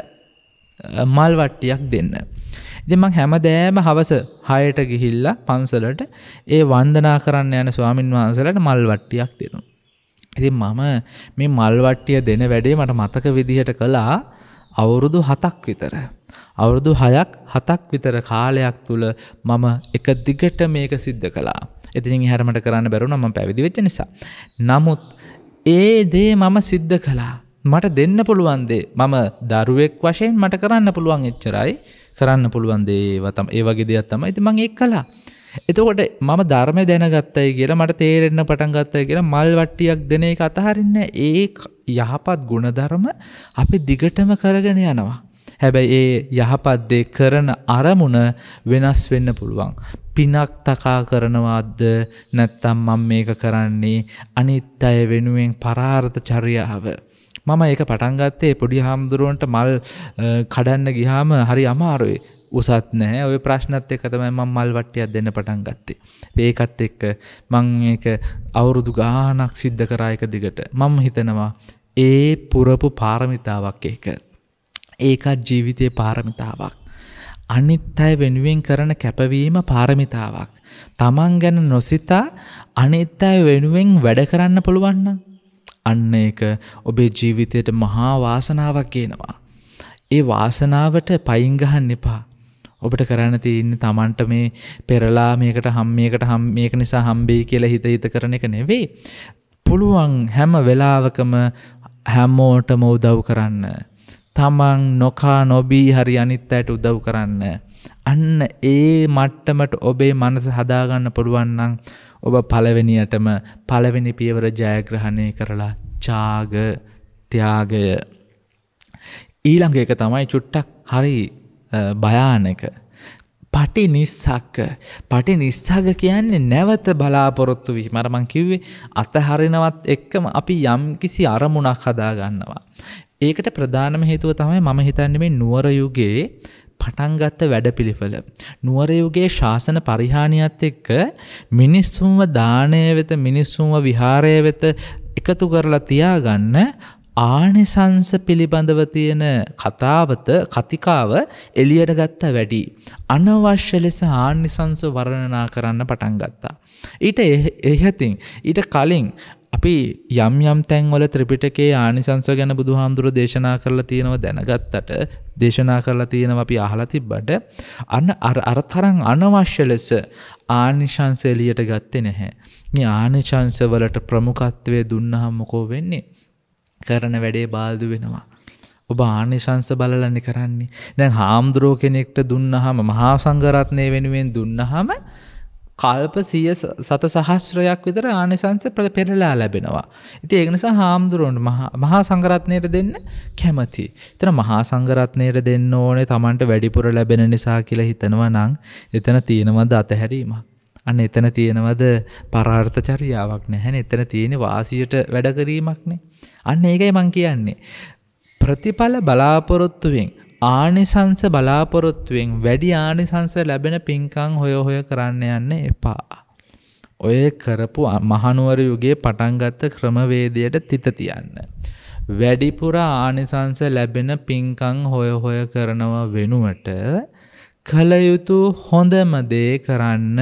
මල් වට්ටියක් දෙන්න. ඉතින් මම හැමදාම හවස හයට ගිහිල්ලා පන්සලට ඒ වන්දනා කරන්න යන ස්වාමින් වහන්සේලාට මල් වට්ටියක් දෙනවා. ඉතින් මම මේ මල් වට්ටිය දෙන වැඩේ මට මතක විදිහට කළා අවුරුදු හතක් විතර. අවුරුදු හයක් හතක් විතර කාලයක් තුල මම එක දිගට මේක සිද්ධ කළා. ඉතින් එහාට මට කරන්න බැරුණා මම පැවිදි වෙච්ච නිසා. නමුත් ඒ දේ මම සිද්ධ කළා. මට දෙන්න පුළුවන් දේ මම දරුවෙක් වශයෙන් මට කරන්න පුළුවන් එච්චරයි. කරන්න පුළුවන් දේ ඒ වගේ දෙයක් තමයි. ඉතින් මම ඒක කළා. එතකොට මම ධර්මය දැනගත්තයි කියලා මට තේරෙන්න පටන් ගත්තයි කියලා මල් වට්ටියක් දෙන එක අතහරින්නේ ඒ යහපත් ගුණධර්ම අපි දිගටම කරගෙන යනවා. හැබැයි ඒ යහපත් දේ කරන අරමුණ වෙනස් වෙන්න පුළුවන්. පිනක් තකා කරනවාද නැත්නම් මම මේක කරන්නේ අනිත් අය වෙනුවෙන් පරාර්ථ චර්යාව. මම ඒක පටන් ගත්තේ පොඩි හාමුදුරුවන්ට මල් කඩන්න ගියාම හරි අමාරුයි. උසත් නැහැ. ওই ප්‍රශ්නත් එක්ක තමයි මම මල් වට්ටියක් දෙන්න පටන් ගත්තේ. ඒකත් එක්ක මම මේක අවුරුදු ගාණක් සිද්ධ කරා එක දිගට. මම හිතනවා ඒ පුරපු පාරමිතාවක් ඒක. ඒකත් ජීවිතයේ පාරමිතාවක්. අනිත් අය වෙනුවෙන් කරන කැපවීම පාරමිතාවක්. Taman ගැන නොසිතා අනිත් අය වෙනුවෙන් වැඩ කරන්න පුළුවන් නම් අන්න ඒක ඔබේ ජීවිතයට මහා වාසනාවක් ගෙනවා. ඒ වාසනාවට පයින් ගහන්න එපා. ඔබට කරන්න තියෙන්නේ Tamanට මේ පෙරලා මේකට හම් මේකට හම් මේක නිසා හම්බෙයි කියලා හිත හිත කරන එක නෙවෙයි. පුළුවන් හැම වෙලාවකම හැමෝටම උදව් කරන්න. Taman නොකා නොබී හරි අනිත් අයට උදව් කරන්න. අන්න ඒ මට්ටමට ඔබේ මනස හදාගන්න පුළුවන් නම් ඔබ පළවෙනියටම පළවෙනි පියවර ජයග්‍රහණය කරලා ඡාග ත්‍යාගය. ඊළඟ එක තමයි චුට්ටක් හරි භයානක. පටි නිස්සග්ග. පටි නිස්සග්ග කියන්නේ නැවත බලාපොරොත්තු වීම. අර මං කිව්වේ අතහරිනවත් එක්කම අපි යම් කිසි අරමුණක් හදා ගන්නවා. ඒකට ප්‍රධානම හේතුව තමයි මම හිතන්නේ මේ නුවර යුගයේ පටන් ගත්ත වැඩපිළිවෙල. නුවර යුගයේ ශාසන පරිහානියත් එක්ක මිනිස්සුන්ව දානය වෙත මිනිස්සුන්ව විහාරය වෙත එකතු කරලා තියාගන්න ආනිසංස පිළිබඳව තියෙන කතාවත කතිකාව එළියට ගත්ත වැඩි. අනවශ්‍ය ලෙස ආනිසංස වර්ණනා කරන්න පටන් ගත්තා. ඊට එහෙතින් ඊට කලින් අපි යම් යම් තැන්වල ත්‍රිපිටකයේ ආනිසංස ගැන බුදුහාමුදුරුවෝ දේශනා කරලා තියෙනව දැනගත්තට දේශනා කරලා තියෙනවා අපි අහලා තිබ්බට අන්න අර අර තරම් අනවශ්‍ය ලෙස ආනිසංස එළියට ගත්තේ නැහැ. මේ ආනිසංස වලට ප්‍රමුඛත්වයේ දුන්නහම මොකෝ වෙන්නේ? කරන වැඩේ බාල්දු වෙනවා. ඔබ ආනිසංස බලලානේ කරන්නේ. දැන් හාමුදුරුවෝ කෙනෙක්ට දුන්නහම මහා සංඝරත්නය වෙනුවෙන් දුන්නහම කල්ප සිය සත සහස්‍රයක් විතර ආනිසංස පෙරලා ලැබෙනවා. ඉතින් ඒක නිසා හාමුදුරුවන්ට මහා සංඝරත්නයට දෙන්න කැමති. එතන මහා සංඝරත්නයට දෙන්න ඕනේ Tamanට වැඩිපුර ලැබෙන නිසා කියලා හිතනවා නම් එතන තියෙනවද අතහැරීමක්? අන්න එතන තියෙනවද පරාර්ථ චර්යාවක්? නැහැනේ. එතන තියෙන්නේ වාසියට වැඩ කිරීමක්නේ. අන්න ඒකයි මං කියන්නේ. ප්‍රතිඵල බලාපොරොත්තුවෙන් ආනිසංස බලාපොරොත්තුවෙන් වැඩි ආනිසංස ලැබෙන පින්කම් හොය හොය කරන්න යන්න එපා. ඔය කරපු මහනුවර යුගයේ පටන් ගත්ත ක්‍රමවේදයට තිත තියන්න. වැඩිපුර ආනිසංස ලැබෙන පින්කම් හොය හොය කරනව වෙනුවට කල යුතු හොඳම දේ කරන්න.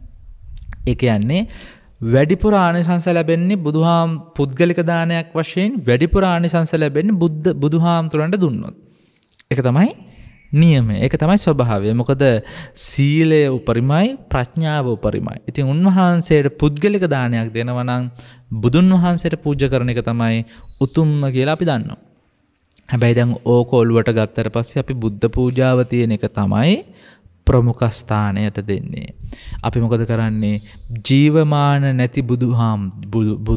ඒ කියන්නේ වැඩිපුර ආනිසංස ලැබෙන්නේ බුදුහාම පුද්ගලික දානයක් වශයෙන් වැඩිපුර ආනිසංස ලැබෙන්නේ බුද්ධ බුදුහාමුදුරන්ට දුන්නොත්. ඒක තමයි නියමය. ඒක තමයි ස්වභාවය. මොකද සීලය උපරිමයි ප්‍රඥාව උපරිමයි. ඉතින් උන්වහන්සේට පුද්ගලික දානයක් දෙනවා නම් බුදුන් වහන්සේට පූජා කරන එක තමයි උතුම්ම කියලා අපි දන්නවා. හැබැයි දැන් ඕක ඔළුවට ගත්තට පස්සේ අපි බුද්ධ පූජාව තියෙන එක තමයි ප්‍රමුඛ ස්ථානයට දෙන්නේ. අපි මොකද කරන්නේ? ජීවමාන නැති බුදුහාම්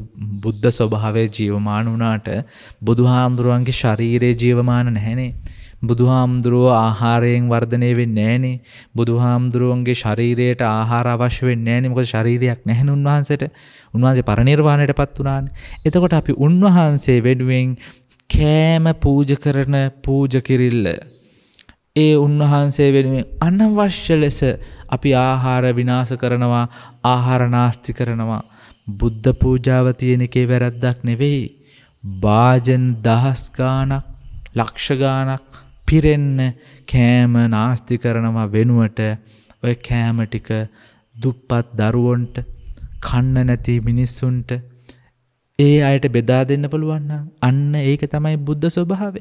බුද්ධ ස්වභාවයේ ජීවමාන වුණාට බුදුහාමුදුරන්ගේ ශරීරයේ ජීවමාන නැහැනේ. බුදුහාමුදුරුවෝ ආහාරයෙන් වර්ධනය වෙන්නේ නැහනේ. බුදුහාමුදුරුවන්ගේ ශරීරයට ආහාර අවශ්‍ය වෙන්නේ නැහනේ. මොකද ශරීරයක් නැහැනේ උන්වහන්සේට. උන්වහන්සේ පරිනිර්වාණයටපත් වුණානේ. එතකොට අපි උන්වහන්සේ වෙනුවෙන් කෑම පූජ කරන පූජ කිරිල්ල ඒ උන්වහන්සේ වෙනුවෙන් අනවශ්‍ය ලෙස අපි ආහාර විනාශ කරනවා, ආහාර නාස්ති කරනවා. බුද්ධ පූජාව තියෙන එකේ වැරද්දක් නෙවෙයි. වාජන දහස් ගාණක්, ලක්ෂ ගාණක් පිරෙන්න කෑම නාස්ති කරනවා වෙනුවට ඔය කෑම ටික දුප්පත් දරුවන්ට, කන්න නැති මිනිස්සුන්ට ඒ අයට බෙදා දෙන්න පුළුවන් නම් අන්න ඒක තමයි බුද්ධ ස්වභාවය.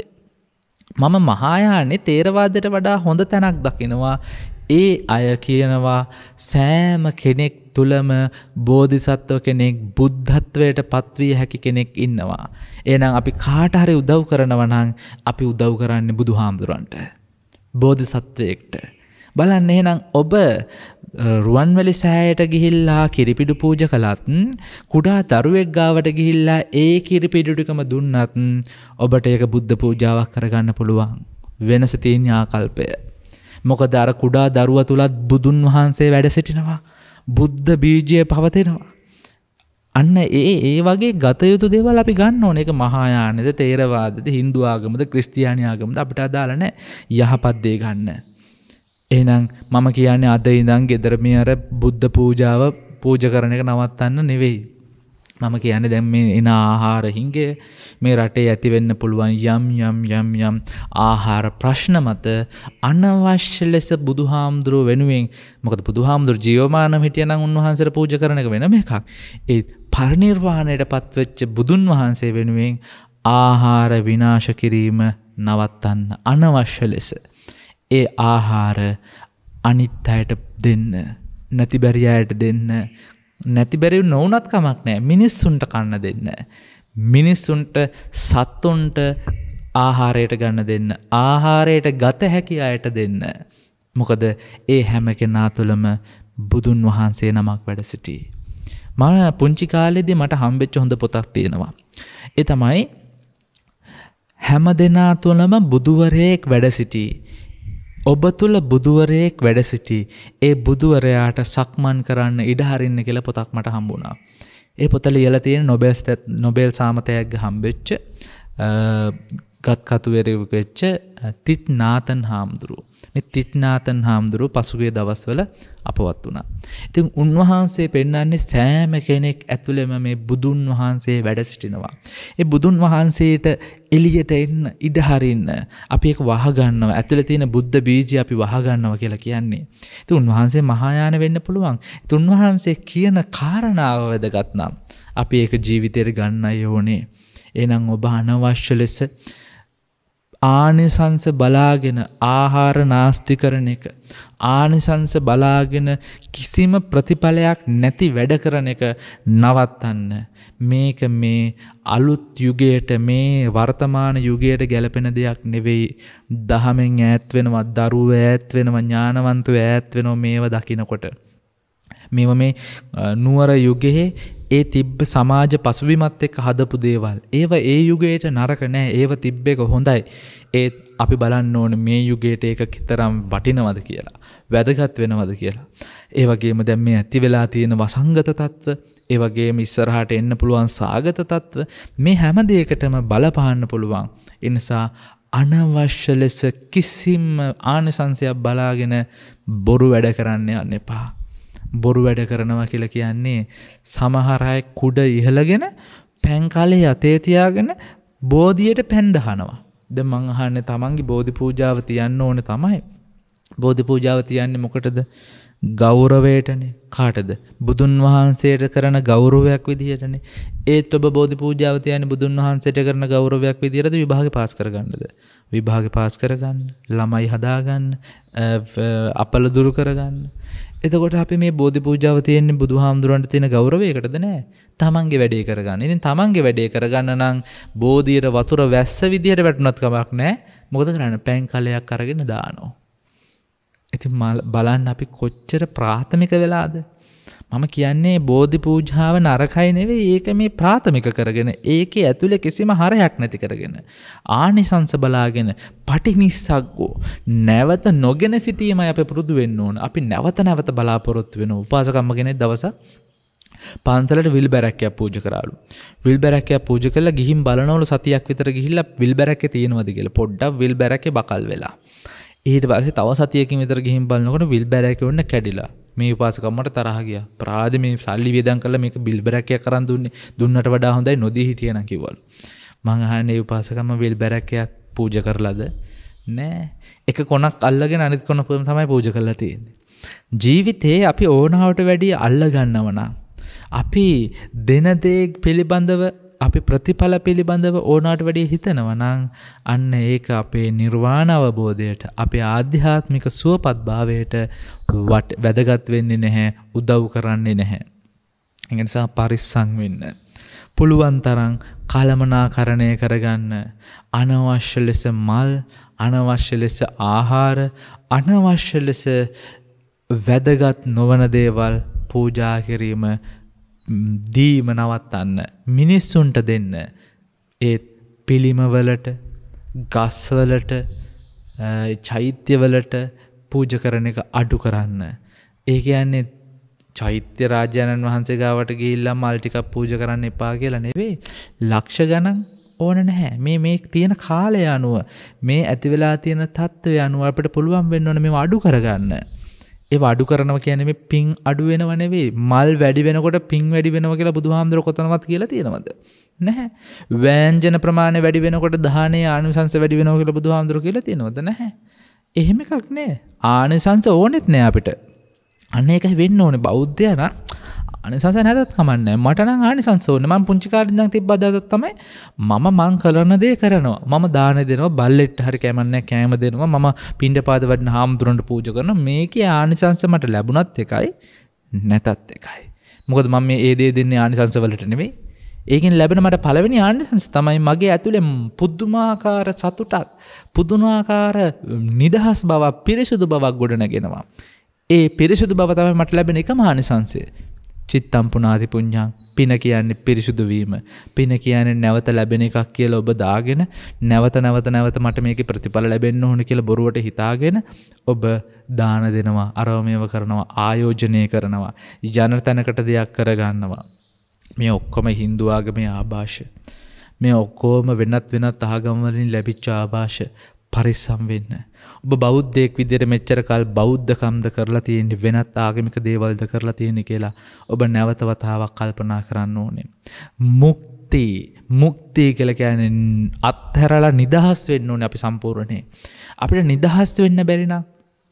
මම මහායානේ තේරවාදයට වඩා හොඳ තැනක් දකිනවා. ඒ අය කියනවා සෑම කෙනෙක් තුලම බෝධිසත්ව කෙනෙක්, බුද්ධත්වයට පත්විය හැකි කෙනෙක් ඉන්නවා. එහෙනම් අපි කාට හරි උදව් කරනවා නම් අපි උදව් කරන්නේ බුදුහාමුදුරන්ට, බෝධිසත්වයෙක්ට. බලන්න එහෙනම් ඔබ රුවන්වැලි සෑයට ගිහිල්ලා කිරිපිඩු පූජ කළත්, කුඩා දරුවෙක් ගාවට ගිහිල්ලා ඒ කිරිපිඩු ටිකම දුන්නත් ඔබට ඒක බුද්ධ පූජාවක් කරගන්න පුළුවන්. වෙනස තියෙන ආකල්පය. මොකද අර කුඩා දරුවා තුලත් බුදුන් වහන්සේ වැඩ සිටිනවා. බුද්ධ බීජය පවතිනවා. අන්න ඒ ඒ වගේ ගත යුතු දේවල් අපි ගන්න ඕනේ. ඒක මහායානෙද, තේරවාදද, හින්දු ආගමද, ක්‍රිස්තියානි ආගමද අපිට අදාළ නැහැ. යහපත් දේ ගන්න. එහෙනම් මම කියන්නේ අද ඉඳන් ගෙදර මේ අර බුද්ධ පූජාව පූජා කරන එක නවත්තන්න නෙවෙයි. මම කියන්නේ දැන් මේ එන ආහාර හිඟය මේ රටේ ඇති වෙන්න පුළුවන් යම් යම් යම් යම් ආහාර ප්‍රශ්න මත අනවශ්‍ය ලෙස බුදුහාමුදුරුව වෙනුවෙන්, මොකද බුදුහාමුදුරු ජීවමානව හිටියනම් උන්වහන්සේට පූජා කරන එක වෙනම එකක්. ඒ පරිනිර්වාණයටපත් වෙච්ච බුදුන් වහන්සේ වෙනුවෙන් ආහාර විනාශ කිරීම නවත්තන්න අනවශ්‍ය ලෙස ඒ ආහාර අනිත් අයට දෙන්න, නැති බැරි අයට දෙන්න. නැති බැරි නොවුනත් කමක් නැහැ. මිනිස්සුන්ට කන්න දෙන්න. මිනිස්සුන්ට, සත්තුන්ට ආහාරයට ගන්න දෙන්න. ආහාරයට ගත හැකි අයට දෙන්න. මොකද ඒ හැම කෙනා තුළම බුදුන් වහන්සේ නමක් වැඩ සිටී. මම පුංචි කාලේදී මට හම්බෙච්ච හොඳ පොතක් තියෙනවා. ඒ තමයි හැම දෙනා තුළම බුදුවරයෙක් වැඩ සිටී. ඔබ තුල බුදුවරයෙක් වැඩ සිටි. ඒ බුදුවරයාට සක්මන් කරන්න ඉඩ හරින්න කියලා පොතක් මට හම්බුණා. ඒ පොත ලියලා තියෙන නොබෙල් නොබෙල් සාමතයක් හම්බෙච්ච ගත් කතුවරයෙකු වෙච්ච තිත් නාතන් හාමුදුරුවෝ. මේ තිත් නාතන් හාමුදුරුවෝ පසුගිය දවස්වල අපවත් වුණා. ඉතින් උන්වහන්සේ පෙන්වන්නේ සෑම කෙනෙක් ඇතුළෙම මේ බුදුන් වහන්සේ වැඩ සිටිනවා. ඒ බුදුන් වහන්සේට එළියට එන්න ඉඩ හරින්න අපි ඒක වහ ගන්නවා. ඇතුළේ තියෙන බුද්ධ බීජය අපි වහ ගන්නවා කියලා කියන්නේ. ඉතින් උන්වහන්සේ මහායාන වෙන්න පුළුවන්. ඉතින් උන්වහන්සේ කියන කාරණාව වැදගත් නම් අපි ඒක ජීවිතේට ගන්නයි ඕනේ. එහෙනම් ඔබ අනවශ්‍ය ලෙස ආනිසංස බලාගෙන ආහාර නාස්ති කරන එක, ආනිසංස බලාගෙන කිසිම ප්‍රතිඵලයක් නැති වැඩ කරන එක නවත්තන්න. මේක මේ අලුත් යුගයට, මේ වර්තමාන යුගයට ගැලපෙන දෙයක් නෙවෙයි. දහමෙන් ඈත් වෙනවා, දරුවෝ ඈත් වෙනවා, ඥානවන්තයෝ ඈත් වෙනවා මේව දකිනකොට. මේව මේ නුවර යුගයේ ඒ තිබ්බ සමාජ පසුබිමත් එක්ක හදපු දේවල්. ඒව ඒ යුගයට නරක නෑ. ඒව තිබ්බ එක හොඳයි. ඒ අපි බලන්න ඕනේ මේ යුගයට ඒක කිතරම් වටිනවද කියලා, වැදගත් වෙනවද කියලා. ඒ වගේම දැන් මේ ඇති වෙලා තියෙන වසංගත තත්ත්ව, ඒ වගේම ඉස්සරහට එන්න පුළුවන් සාගත තත්ත්ව, මේ හැම දෙයකටම බලපාන්න පුළුවන්. ඒ නිසා අනවශ්‍ය ලෙස කිසිම ආනිසංසයක් බලාගෙන බොරු වැඩ කරන්න යන්න එපා. බොරු වැඩ කරනවා කියලා කියන්නේ සමහර අය කුඩ ඉහළගෙන පැන් කලේ අතේ තියාගෙන බෝධියට පැන් දහනවා. දැන් මං අහන්නේ තමන්ගේ බෝධි පූජාව තියන්න ඕනේ තමයි. බෝධි පූජාව තියන්නේ මොකටද? ගෞරවයටනේ. කාටද? බුදුන් වහන්සේට කරන ගෞරවයක් විදිහටනේ. ඒත් ඔබ බෝධි පූජාව තියන්නේ බුදුන් වහන්සේට කරන ගෞරවයක් විදිහටද විභාගේ පාස් කරගන්නද? විභාගේ පාස් කරගන්න, ළමයි හදාගන්න, අපල දුරු කරගන්න. එතකොට අපි මේ බෝධි පූජාව තියෙන්නේ බුදුහාමුදුරන්ට තියෙන ගෞරවයකටද නෑ? තමන්ගේ වැඩේ කරගන්න. ඉතින් තමන්ගේ වැඩේ කරගන්න නම් බෝධියට වතුර වැස්ස විදියට වැටුණත් කමක් නෑ. මොකද කරන්නේ? පැන් කලයක් අරගෙන දානවා. ඉතින් බලන්න අපි කොච්චර ප්‍රාථමික වෙලාද? මම කියන්නේ බෝධි පූජාව නරකයි නෙවෙයි. ඒක මේ ප්‍රාථමික කරගෙන ඒකේ ඇතුලේ කිසිම හරයක් නැති කරගෙන ආනිසංස බලාගෙන පටිනිස්සග්ගෝ නැවත නොගෙන සිටීමයි අපි පුරුදු වෙන්න ඕන. අපි නැවත නැවත බලාපොරොත්තු වෙන උපාසකම්ම කෙනෙක් දවසක් පන්සලට විල් බැරැක්කයක් පූජා කරාලු. විල් බැරැක්කයක් පූජා කළා ගිහින් බලනවලු සතියක් විතර ගිහිල්ලා විල් බැරැක්කේ තියෙනවද කියලා. පොඩ්ඩක් විල් බැරැක්කේ බකල් වෙලා. ඊට පස්සේ තව සතියකින් විතර ගිහින් බලනකොට විල් බැරැක්කේ ඔන්න කැඩිලා. මේ උපාසකම්මට තරහ ගියා. ප්‍රාද මේ සල්ලි වේදම් කරලා මේක විල් බැරැක්කයක් කරන් දුන්නේ. දුන්නට වඩා හොඳයි නොදී හිටියනම් කිව්වලු. මං අහන්නේ උපාසකම්ම විල් බැරැක්කයක් පූජා කරලාද? නෑ. එක කොනක් අල්ලගෙන අනිත් කොන තමයි පූජා කරලා තියෙන්නේ. ජීවිතේ අපි ඕනාවට වැඩිය අල්ල ගන්නව නම් අපි දෙන දේ පිළිබඳව අපි ප්‍රතිඵල පිළිබඳව ඕනාට වැඩිය හිතනවා නම් අන්න ඒක අපේ නිර්වාණ අවබෝධයට අපේ ආධ්‍යාත්මික සුවපත් භාවයට වැදගත් වෙන්නේ නැහැ, උදව් කරන්නේ නැහැ. ඒ නිසා පරිස්සම් වෙන්න. පුළුවන් තරම් කලමනාකරණය කරගන්න. අනවශ්‍ය ලෙස මල්, අනවශ්‍ය ලෙස ආහාර, අනවශ්‍ය ලෙස වැදගත් නොවන දේවල් පූජා කිරීම දීම නවත්තන්න. මිනිස්සුන්ට දෙන්න. ඒ පිළිමවලට, ගස්වලට, චෛත්‍යවලට පූජා කරන එක අඩු කරන්න. ඒ කියන්නේ චෛත්‍ය රාජානන් වහන්සේ ගාවට ගිහිල්ලා මල් ටිකක් පූජා කරන්න එපා කියලා නෙවෙයි. ලක්ෂ ගණන් ඕන නැහැ. මේ මේ තියෙන කාලය අනුව, මේ ඇති වෙලා තියෙන තත්ත්වය අනුව අපිට පුළුවන් වෙන්න ඕන මේව අඩු කරගන්න. ඒව අඩු කරනවා කියන්නේ මේ පිං අඩු වෙනව නෙවෙයි. මල් වැඩි වෙනකොට පිං වැඩි වෙනවා කියලා බුදුහාමුදුර කොතනවත් කියලා තියෙනවද? නැහැ. වෑංජන ප්‍රමාණය වැඩි වෙනකොට දානයේ ආනිසංස වැඩි වෙනවා කියලා බුදුහාමුදුර කියලා තියෙනවද? නැහැ. එහෙම එකක් නෑ. ආනිසංස ඕනෙත් නෑ අපිට. අන්න ඒකයි වෙන්න ඕනේ. බෞද්ධයා නම් ආනිසංස නැතත් කමන්නේ. මට නම් ආනිසංස ඕනේ. මම පුංචි කාලේ ඉඳන් තිබ්බ අදහසක් තමයි මම මං කරන දේ කරනවා. මම දාන දෙනවා, බල්ලෙට්ට හරි කැමන්නේ කෑම දෙනවා. මම පින්ඩපාත වඩන හාමුදුරන්ට පූජා කරනවා. මේකේ ආනිසංස මට ලැබුණත් එකයි නැතත් එකයි. මොකද මම මේ ඒ දේ දෙන්නේ ආනිසංස වලට නෙවෙයි. ඒකෙන් ලැබෙන මට පළවෙනි ආනිසංස තමයි මගේ ඇතුලේ පුදුමාකාර සතුටක්, පුදුමාකාර නිදහස් බවක්, පිරිසුදු බවක් ගොඩනගෙනවා. ඒ පිරිසුදු බව තමයි මට ලැබෙන එකම ආනිසංසය. චිත්තම් පුනාති පුඤ්ඤං. පින කියන්නේ පිරිසුදු වීම. පින කියන්නේ නැවත ලැබෙන එකක් කියලා ඔබ දාගෙන නැවත නැවත නැවත මට මේකේ ප්‍රතිඵල ලැබෙන්න ඕන කියලා බොරුවට හිතාගෙන ඔබ දාන දෙනවා, අරවමේව කරනවා, ආයෝජනය කරනවා, යන තැනකට දෙයක් කරගන්නවා. මේ ඔක්කොම Hindu ආගමේ ආభాෂ. මේ ඔක්කොම වෙනත් වෙනත් ආගම් වලින් ලැබිච්ච ආభాෂ. පරිස්සම් වෙන්න. ඔබ බෞද්ධයෙක් විදිහට මෙච්චර කල් බෞද්ධකම්ද කරලා තියෙන්නේ, වෙනත් ආගමික දේවල්ද කරලා තියෙන්නේ කියලා ඔබ නැවත වතාවක් කල්පනා කරන්න ඕනේ. මුක්ති මුක්ති කියලා කියන්නේ අත්හැරලා නිදහස් වෙන්න ඕනේ අපි සම්පූර්ණයෙන්. අපිට නිදහස් වෙන්න බැරි නම්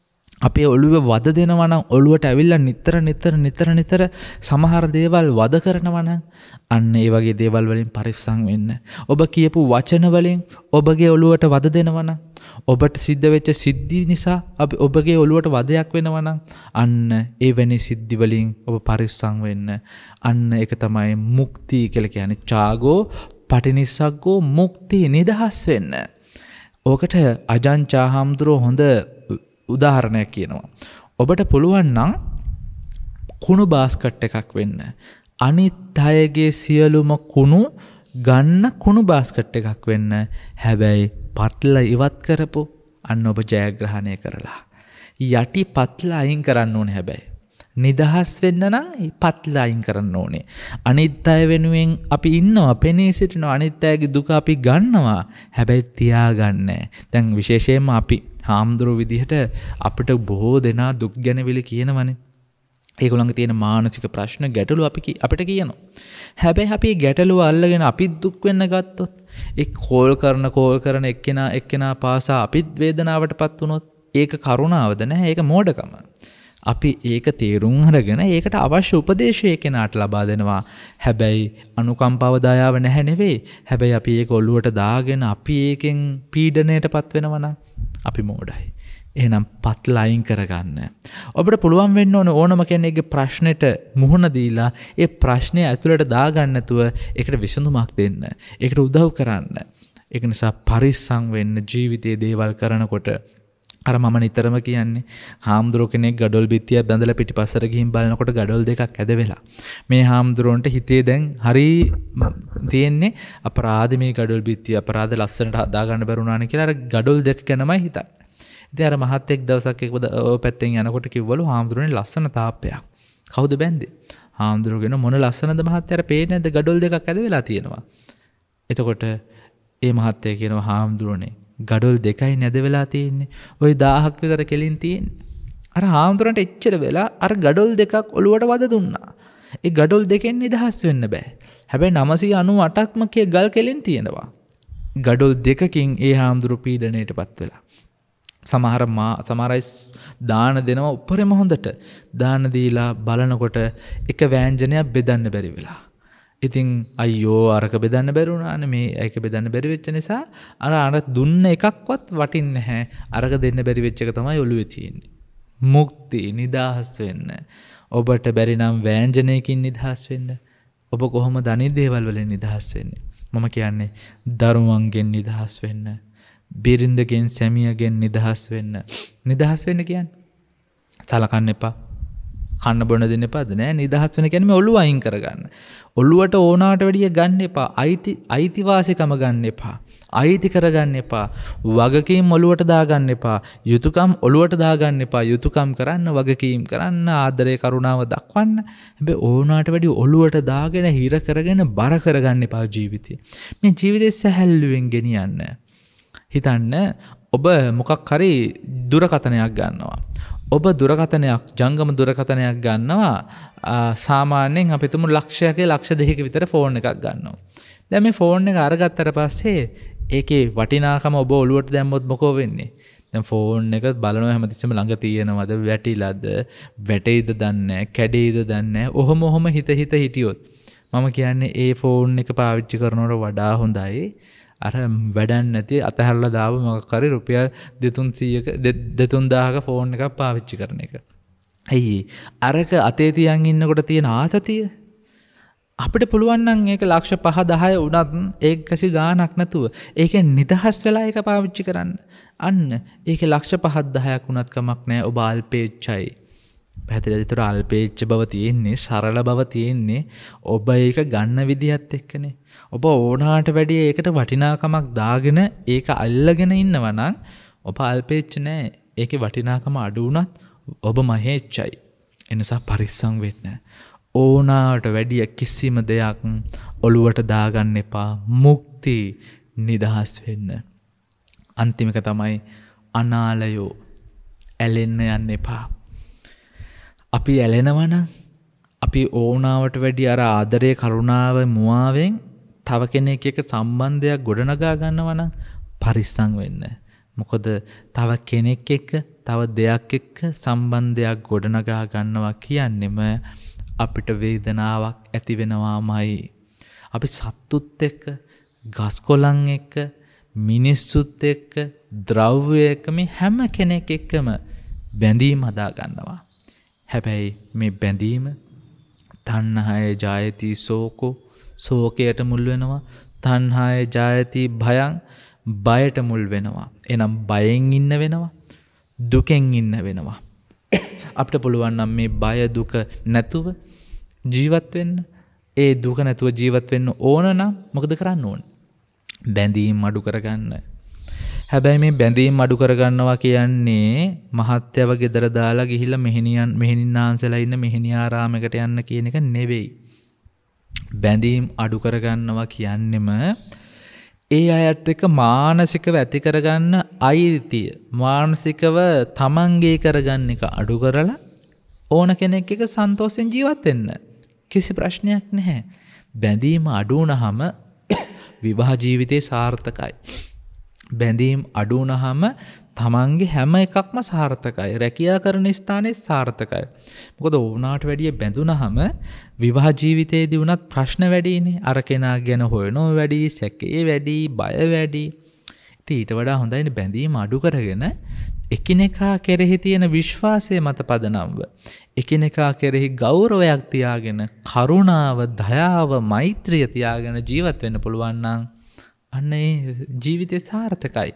අපේ ඔළුවේ වද දෙනවා නම්, ඔළුවට ඇවිල්ලා නිතර නිතර නිතර නිතර සමහර දේවල් වද කරනවා නම් අන්න ඒ වගේ දේවල් වලින් පරිස්සම් වෙන්න. ඔබ කියපු වචන වලින් ඔබගේ ඔළුවට වද දෙනවා නම්, ඔබට සිද්ධ වෙච්ච සිද්ධි නිසා අපි ඔබගේ ඔළුවට වදයක් වෙනවා නම් අන්න එවැනි සිද්ධි වලින් ඔබ පරිස්සම් වෙන්න. අන්න ඒක තමයි මුක්ති කියලා කියන්නේ. චාගෝ පටිනිස්සග්ගෝ මුක්ති, නිදහස් වෙන්න. ඕකට අජංචා හාමුදුරුවෝ හොඳ උදාහරණයක් කියනවා. ඔබට පුළුවන් නම් කුණු බාස්කට් එකක් වෙන්න. අනිත් අයගේ සියලුම කුණු ගන්න කුණු බාස්කට් එකක් වෙන්න. හැබැයි පත්ල ඉවත් කරපො අන්න ඔබ ජයග්‍රහණය කරලා. යටි පත්ල අයින් කරන්න ඕනේ. හැබැයි නිදහස් වෙන්න නම් පත්ල අයින් කරන්න ඕනේ. අනිත් අය වෙනුවෙන් අපි ඉන්නවා, පෙනී සිටිනවා, අනිත් අයගේ දුක අපි ගන්නවා. හැබැයි තියාගන්නේ. දැන් විශේෂයෙන්ම අපි හාමුදුරුවෝ විදිහට අපිට බොහෝ දෙනා දුක් ගැනවිලි කියනවනේ. ඒගොල්ලන්ගේ තියෙන මානසික ප්‍රශ්න, ගැටලු අපි අපිට කියනවා. හැබැයි අපි ගැටලුව අල්ලගෙන අපිත් දුක් වෙන්න ගත්තොත්, ඒ කෝල් කරන කෝල් කරන එක්කෙනා එක්කෙනා පාසා අපිත් වේදනාවටපත් වුණොත් ඒක කරුණාවද නැහැ, ඒක මෝඩකම. අපි ඒක තේරුම් අරගෙන ඒකට අවශ්‍ය උපදේශය කෙනාට ලබා දෙනවා. හැබැයි අනුකම්පාව දයාව නැහැ නෙවෙයි. හැබැයි අපි ඒක ඔළුවට දාගෙන අපි ඒකෙන් පීඩණයටපත් වෙනවා නම් අපි මෝඩයි. එහෙනම් පත්ල අයින් කරගන්න. ඔබට පුළුවන් වෙන්න ඕන ඕනම කෙනෙක්ගේ ප්‍රශ්නෙට මුහුණ දීලා ඒ ප්‍රශ්නේ ඇතුළට දාගන්න නැතුව ඒකට විසඳුමක් දෙන්න. ඒකට උදව් කරන්න. ඒක නිසා පරිස්සම් වෙන්න ජීවිතයේ දේවල් කරනකොට. අර මම නිතරම කියන්නේ හාමුදුරුවෝ කෙනෙක් gadol බිත්තිය බැඳලා පිටිපස්සට ගිහින් බලනකොට gadol දෙකක් ඇද වෙලා. මේ හාමුදුරුවන්ට හිතේ දැන් හරි තියෙන්නේ අපරාධ මේ gadol බිත්තිය අපරාධ ලස්සනට හදා ගන්න බැරුණානේ කියලා අර gadol දෙක ගැනමයි හිතන්නේ. ඉතින් අර මහත් එක් දවසක් එක්ක ඔය පැත්තෙන් යනකොට කිව්වලු හාමුදුරුවනේ ලස්සන තාප්පයක්. කවුද බැන්දේ? හාමුදුරුවෝ මොන ලස්සනද මහත්තයාට පේන්නේ නැද්ද gadol දෙකක් ඇද වෙලා තියෙනවා. එතකොට ඒ මහත්තයා කියනවා හාමුදුරුවනේ gadol දෙකයි නැද වෙලා තියෙන්නේ. ওই දහයක් විතර කෙලින් තියෙන්නේ. අර හාමුදුරන්ට එච්චර වෙලා අර gadol දෙකක් ඔලුවට වද දුන්නා. ඒ gadol දෙකෙන් නිදහස් වෙන්න බෑ. හැබැයි නවසිය අනූඅටක්ම කිය ගල් කෙලින් තියෙනවා. gadol දෙකකින් ඒ හාමුදුරු පීඩණයටපත් වෙලා. සමහර මා සමහර අය දාන දෙනවා උපරිම හොඳට. දාන දීලා බලනකොට එක වෑංජනයක් බෙදන්න බැරි වෙලා. ඉතින් අයියෝ අරක බෙදන්න බැරුණානේ මේ ඒක බෙදන්න බැරි වෙච්ච නිසා අර අර දුන්න එකක්වත් වටින්නේ නැහැ. අරක දෙන්න බැරි වෙච්ච එක තමයි ඔළුවේ තියෙන්නේ. මුක්ති නිදහස් වෙන්න. ඔබට බැරි නම් වෑංජනයකින් නිදහස් වෙන්න. ඔබ කොහොමද අනිත් දේවල් වලින් නිදහස් වෙන්නේ? මම කියන්නේ දරුවන්ගෙන් නිදහස් වෙන්න. බිරිඳගෙන් සැමියගෙන් නිදහස් වෙන්න. නිදහස් වෙන්න කියන්නේ සලකන්න එපා. කන්න බොන දෙන්න එපාද නෑ. නිදහස් වෙන කියන්නේ මේ ඔළුව අයින් කරගන්න. ඔළුවට ඕනාට වැඩිය ගන්න එපා. අයිති අයිතිවාසිකම ගන්න එපා. අයිති කරගන්න එපා. වගකීම් ඔළුවට දාගන්න එපා. යුතුයකම් ඔළුවට දාගන්න එපා. යුතුයකම් කරන්න, වගකීම් කරන්න, ආදරේ කරුණාව දක්වන්න. හැබැයි ඕනාට වැඩිය ඔළුවට දාගෙන හිර කරගෙන බර කරගන්න එපා ජීවිතේ. මේ ජීවිතේ සැහැල්ලුවෙන් ගෙනියන්න. හිතන්න ඔබ මොකක් හරි දුරකථනයක් ගන්නවා. ඔබ දුරකථනයක් ජංගම දුරකථනයක් ගන්නවා සාමාන්‍යයෙන් අපි තුමු ලක්ෂයක ලක්ෂ දෙකක විතර ෆෝන් එකක් ගන්නවා. දැන් මේ ෆෝන් එක අරගත්තට පස්සේ ඒකේ වටිනාකම ඔබ ඔලුවට දැම්මොත් මොකෝ වෙන්නේ? දැන් ෆෝන් එක බලනවා හැමතිස්සෙම ළඟ තියෙනවද, වැටිලාද, වැටෙයිද දන්නේ නැහැ, කැඩෙයිද දන්නේ නැහැ. ඔහොම ඔහොම හිත හිත හිටියොත් මම කියන්නේ ඒ ෆෝන් එක පාවිච්චි කරනවට වඩා හොඳයි අර වැඩක් නැති අතහැරලා දාව මොකක් හරි රුපියල් දෙතුන්සීයක දෙතුන් දාහක ෆෝන් එකක් පාවිච්චි කරන එක. ඇයි අරක අතේ තියන් ඉන්නකොට තියෙන ආතතිය අපිට පුළුවන් නම් ඒක ලක්ෂ පහ දහය වුණත් ඒක කිසි ගාණක් නැතුව ඒකෙන් නිදහස් වෙලා ඒක පාවිච්චි කරන්න. අන්න ඒකේ ලක්ෂ පහ දහයක් වුණත් කමක් නැහැ. ඔබ අල්පේච්ඡයි. පැහැදිලිද? ඒතර අල්පේච්ඡ බව තියෙන්නේ, සරල බව තියෙන්නේ ඔබ ඒක ගන්න විදිහත් එක්කනේ. ඔබ ඕනාට වැඩිය ඒකට වටිනාකමක් දාගෙන ඒක අල්ලගෙන ඉන්නවා නම් ඔබ අල්පේච්ඡ නෑ. ඒකේ වටිනාකම අඩු වුණත් ඔබ මහේච්ඡයි. ඒ නිසා පරිස්සම් වෙන්න. ඕනාට වැඩිය කිසිම දෙයක් ඔලුවට දාගන්න එපා. මුක්ති නිදහස් වෙන්න. අන්තිම එක තමයි අනාලයෝ. ඇලෙන්න යන්න එපා. අපි ඇලෙනවා නම් අපි ඕනාවට වැඩිය අර ආදරේ කරුණාව මුවාවෙන් තව කෙනෙක් එක්ක සම්බන්ධයක් ගොඩනගා ගන්නවා නම් පරිස්සම් වෙන්න. මොකද තව කෙනෙක් එක්ක තව දෙයක් එක්ක සම්බන්ධයක් ගොඩනගා ගන්නවා කියන්නේම අපිට වේදනාවක් ඇති වෙනවාමයි. අපි සත්තුත් එක්ක, ගස්කොළන් එක්ක, මිනිස්සුත් එක්ක, ද්‍රව්‍ය එක්ක මේ හැම කෙනෙක් එක්කම බැඳීම් හදා ගන්නවා. හැබැයි මේ බැඳීම තණ්හාය ජායති සෝකෝ සෝකයට මුල් වෙනවා. තණ්හාය ජායති භයං බයට මුල් වෙනවා. එනම් බයෙන් ඉන්න වෙනවා. දුකෙන් ඉන්න වෙනවා. අපිට පුළුවන් නම් මේ බය දුක නැතුව ජීවත් වෙන්න. ඒ දුක නැතුව ජීවත් වෙන්න ඕන නම් මොකද කරන්න ඕන? බැඳීම් අඩු කරගන්න. හැබැයි මේ බැඳීම් අඩු කරගන්නවා කියන්නේ මහත්යව ගෙදර දාලා ගිහිල්ලා මෙහෙණියන් මෙහෙණින්නාන්සලා ඉන්න මෙහෙණියාරාමයකට යන්න කියන එක නෙවෙයි. බැඳීම් අඩු කරගන්නවා කියන්නෙම ඒ අයත් එක්ක මානසිකව ඇති කරගන්න අයිතිය මානසිකව තමන්ගේ කරගන්න එක අඩු කරලා ඕන කෙනෙක් එක්ක සන්තෝෂෙන් ජීවත් වෙන්න. කිසි ප්‍රශ්නයක් නැහැ. බැඳීම අඩු වුණාම විවාහ ජීවිතේ සාර්ථකයි. බැඳීම් අඩු වුණාම තමන්ගේ හැම එකක්ම සාර්ථකයි. රැකියා කරන ස්ථානයේ සාර්ථකයි. මොකද ඕනාට වැඩිය බැඳුනහම විවාහ ජීවිතයේදී වුණත් ප්‍රශ්න වැඩිනේ. අර කෙනා ගැන හොයනෝ වැඩි, සැකේ වැඩි, බය වැඩි. ඉතින් ඊට වඩා හොඳයිනේ බැඳීම් අඩු කරගෙන එකිනෙකා කෙරෙහි තියෙන විශ්වාසය මත පදනම්ව එකිනෙකා කෙරෙහි ගෞරවයක් තියාගෙන කරුණාව, දයාව, මෛත්‍රිය තියාගෙන ජීවත් වෙන්න පුළුවන් නම් අන්න ඒ ජීවිතේ සාර්ථකයි.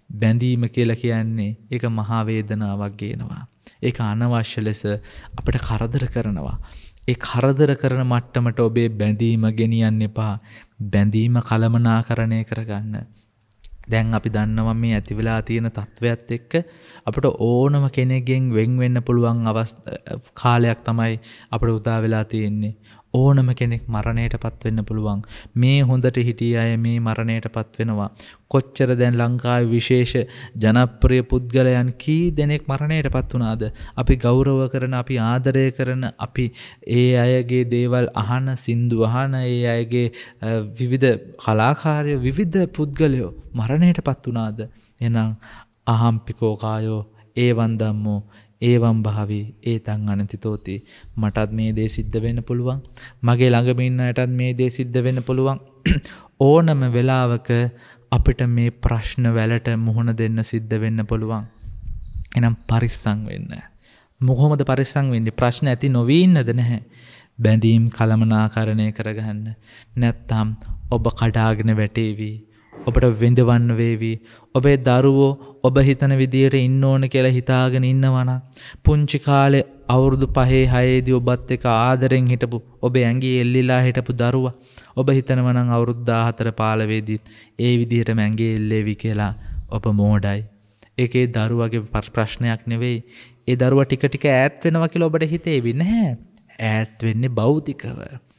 බැඳීම කියලා කියන්නේ ඒක මහා වේදනාවක් ගේනවා. ඒක අනවශ්‍ය ලෙස අපිට කරදර කරනවා. ඒ කරදර කරන මට්ටමට ඔබේ බැඳීම ගෙනියන්න එපා. බැඳීම කලමනාකරණය කරගන්න. දැන් අපි දන්නවා මේ ඇති වෙලා තියෙන තත්වයක් එක්ක අපිට ඕනම කෙනෙක්ගෙන් වෙන් වෙන්න පුළුවන් අවස්ථා කාලයක් තමයි අපිට උදා වෙලා තියෙන්නේ. ඕනම කෙනෙක් මරණයටපත් වෙන්න පුළුවන්. මේ හොඳට හිටිය අය මේ මරණයටපත් වෙනවා. කොච්චර දැන් ලංකාවේ විශේෂ ජනප්‍රිය පුද්ගලයන් කී දෙනෙක් මරණයටපත් වුණාද? අපි ගෞරව කරන, අපි ආදරය කරන, අපි ඒ අයගේ දේවල් අහන, සින්දු අහන, ඒ අයගේ විවිධ කලාකාරයෝ, විවිධ පුද්ගලයෝ මරණයටපත් වුණාද? එහෙනම් අහම්පිකෝ කායෝ ඒවන් ධම්මෝ ඒවම් භාවි ඒතං අනතිතෝති. මටත් මේ දේ සිද්ධ වෙන්න පුළුවන්. මගේ ළඟම ඉන්න අයටත් මේ දේ සිද්ධ වෙන්න පුළුවන්. ඕනම වෙලාවක අපිට මේ ප්‍රශ්න වලට මුහුණ දෙන්න සිද්ධ වෙන්න පුළුවන්. එහෙනම් පරිස්සම් වෙන්න. මොහොමද පරිස්සම් වෙන්නේ? ප්‍රශ්න ඇති නොවී ඉන්නද නැහැ. බැඳීම් කලමනාකරණය කරගන්න. නැත්තම් ඔබ කඩාගෙන වැටේවි. ඔබට විඳවන්න වේවි. ඔබේ දරුවෝ ඔබ හිතන විදියට ඉන්න ඕන කියලා හිතාගෙන ඉන්නවනම් පුංචි කාලේ අවුරුදු පහේ හයේදී ඔබත් එක්ක ආදරෙන් හිටපු ඔබේ ඇඟේ එල්ලිලා හිටපු දරුවා ඔබ හිතනවා නම් අවුරුදු දාහතර පහළොවේදී ඒ විදිහටම ඇඟේ එල්ලේවි කියලා ඔබ මෝඩයි. ඒකේ දරුවගේ ප්‍රශ්නයක් නෙවෙයි. ඒ දරුවා ටික ටික ඈත් වෙනවා කියලා ඔබට හිතේවි නැහැ. ඈත් වෙන්නේ භෞතිකව.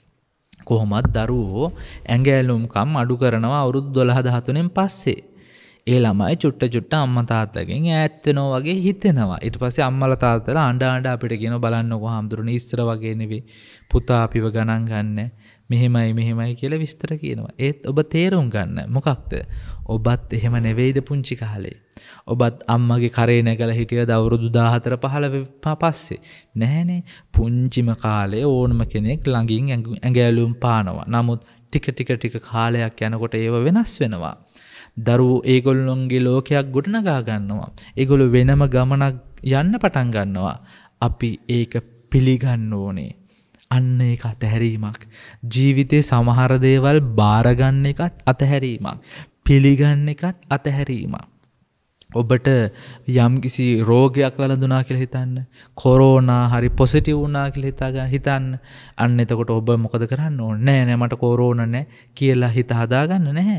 කොහොමද දරුවෝ ඇඟැලුම්කම් අඩු කරනවා අවුරුදු දොළහ දහතුනෙන් පස්සේ. ඒ ළමයි චුට්ට චුට්ට අම්මා තාත්තගෙන් ඈත් වෙනවා වගේ හිතෙනවා. ඊට පස්සේ අම්මලා තාත්තලා අඬ අඬ අපිට කියනවා බලන්නකෝ හාමුදුරනේ ඉස්සර වගේ නෙවෙයි. පුතා අපිව ගණන් ගන්න. මෙහෙමයි මෙහෙමයි කියලා විස්තර කියනවා. ඒත් ඔබ තේරුම් ගන්න මොකක්ද? ඔබත් එහෙම නෙවෙයිද පුංචි කාලේ? ඔබත් අම්මගේ කරේ නැගලා හිටියද අවුරුදු දාහතර පහළොව පස්සේ? නැහනේ. පුංචිම කාලේ ඕනම කෙනෙක් ළඟින් ඇඟැලුම් පානවා. නමුත් ටික ටික ටික කාලයක් යනකොට ඒව වෙනස් වෙනවා. දරුවෝ ඒගොල්ලොන්ගේ ලෝකයක් ගොඩනගා ගන්නවා. ඒගොල්ලෝ වෙනම ගමනක් යන්න පටන් ගන්නවා. අපි ඒක පිළිගන්න ඕනේ. අන්න ඒක අතහැරීමක්. ජීවිතේ සමහර දේවල් බාරගන්න එකත් අතහැරීමක්. පිළිගන්න එකත් අතහැරීමක්. ඔබට යම්කිසි රෝගයක් වැළඳුනා කියලා හිතන්න. කොරෝනා හරි පොසිටිව් වුණා කියලා හිතා හිතන්න. අන්න එතකොට ඔබ මොකද කරන්න ඕනේ? නෑ නෑ මට කොරෝනා නෑ කියලා හිත හදාගන්න නැහැ.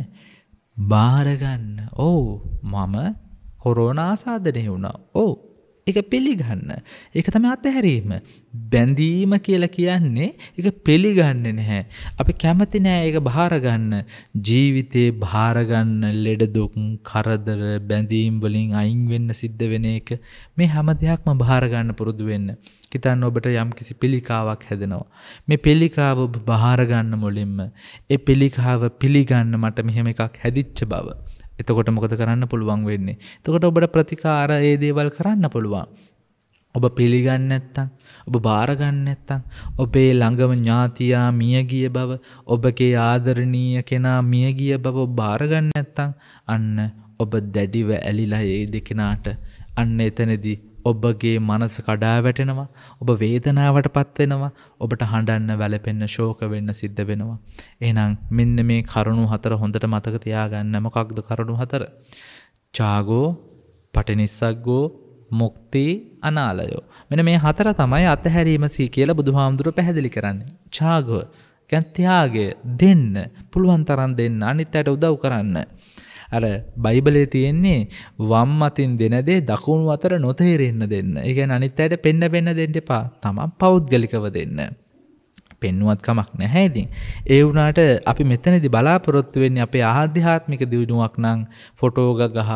බාර ගන්න. ඔව් මම කොරෝනා ආසාදනය වුණා. ඔව් ඒක පිළිගන්න. ඒක තමයි අතහැරීම. බැඳීම කියලා කියන්නේ ඒක පිළිගන්නේ නැහැ. අපි කැමති නැහැ ඒක බාර ගන්න. ජීවිතේ බාර ගන්න ලෙඩ දුක් කරදර බැඳීම් වලින් අයින් වෙන්න සිද්ධ වෙන එක මේ හැම දෙයක්ම බාර ගන්න පුරුදු වෙන්න. හිතන්න ඔබට යම්කිසි පිළිකාවක් හැදෙනවා. මේ පිළිකාව ඔබ බාර ගන්න මුලින්ම ඒ පිළිකාව පිළිගන්න මට මෙහෙම එකක් හැදිච්ච බව. එතකොට මොකද කරන්න පුළුවන් වෙන්නේ? එතකොට ඔබට ප්‍රතිකාර ඒ දේවල් කරන්න පුළුවන්. ඔබ පිළිගන්නේ නැත්තම්, ඔබ බාර ගන්න නැත්තම්, ඔබේ ළඟම ඥාතියා මිය ගිය බව, ඔබගේ ආදරණීය කෙනා මිය ගිය බව ඔබ බාර ගන්න නැත්තම්, අන්න ඔබ දැඩිව ඇලිලා ඒ දෙකනාට අන්න එතනදී ඔබගේ මනස කඩා වැටෙනවා. ඔබ වේදනාවටපත් වෙනවා. ඔබට හඬන්න, වැළපෙන්න, ශෝක වෙන්න සිද්ධ වෙනවා. එහෙනම් මෙන්න මේ කරුණු හතර හොඳට මතක තියාගන්න. මොකක්ද කරුණු හතර? ඡාගෝ, පටිනිස්සග්ගෝ, මුක්ති, අනාලයෝ. මෙන්න මේ හතර තමයි අතහැරීම සී කියලා බුදුහාමුදුරුවෝ පැහැදිලි කරන්නේ. ඡාගෝ කියන්නේ ත්‍යාගය, දෙන්න, පුළුවන් තරම් දෙන්න, අනිත් අයට උදව් කරන්න. අර බයිබලයේ තියෙන්නේ වම් අතින් දෙන දේ දකුණු අතට නොතේරෙන්න දෙන්න. ඒ කියන්නේ අනිත් අයට පෙන්න පෙන්න දෙන්න එපා. තමන් පෞද්ගලිකව දෙන්න. පෙන්නුවත් කමක් නැහැ ඉතින්. ඒ වුණාට අපි මෙතනදී බලාපොරොත්තු වෙන්නේ අපේ ආධ්‍යාත්මික දියුණුවක් නම් ෆොටෝ ගහ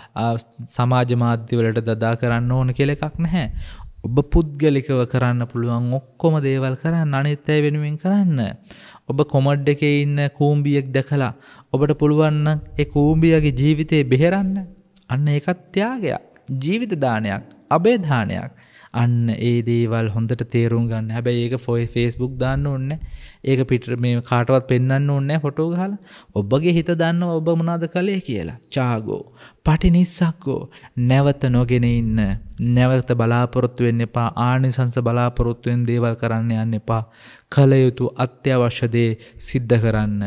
සමාජ මාධ්‍ය වලට දදා කරන්න ඕන කියලා එකක් නැහැ. ඔබ පුද්ගලිකව කරන්න පුළුවන් ඔක්කොම දේවල් කරන්න, අනිත් අය වෙනුවෙන් කරන්න. ඔබ කොමඩ් එකේ ඉන්න කූඹියෙක් දැකලා ඔබට පුළුවන් නම් ඒ කූඹියගේ ජීවිතේ බෙහෙරන්න. අන්න ඒකත් ත්‍යාගයක්, ජීවිත දානයක්, අබේ දානයක්. අන්න ඒ දේවල් හොඳට තේරුම් ගන්න. හැබැයි ඒක Facebook දාන්න ඕනේ නැහැ. ඒක පිට මේ කාටවත් පෙන්වන්න ඕනේ නැහැ ෆොටෝ ගහලා. ඔබගේ හිත දන්නවා ඔබ මොනවද කළේ කියලා. ඡාගෝ, පටිනිස්සග්ගෝ, නැවත නොගෙන ඉන්න. නැවත බලාපොරොත්තු වෙන්න එපා. ආනිසංස බලාපොරොත්තු වෙන දේවල් කරන්න යන්න එපා. කල යුතු අත්‍යවශ්‍ය දේ සිද්ධ කරන්න.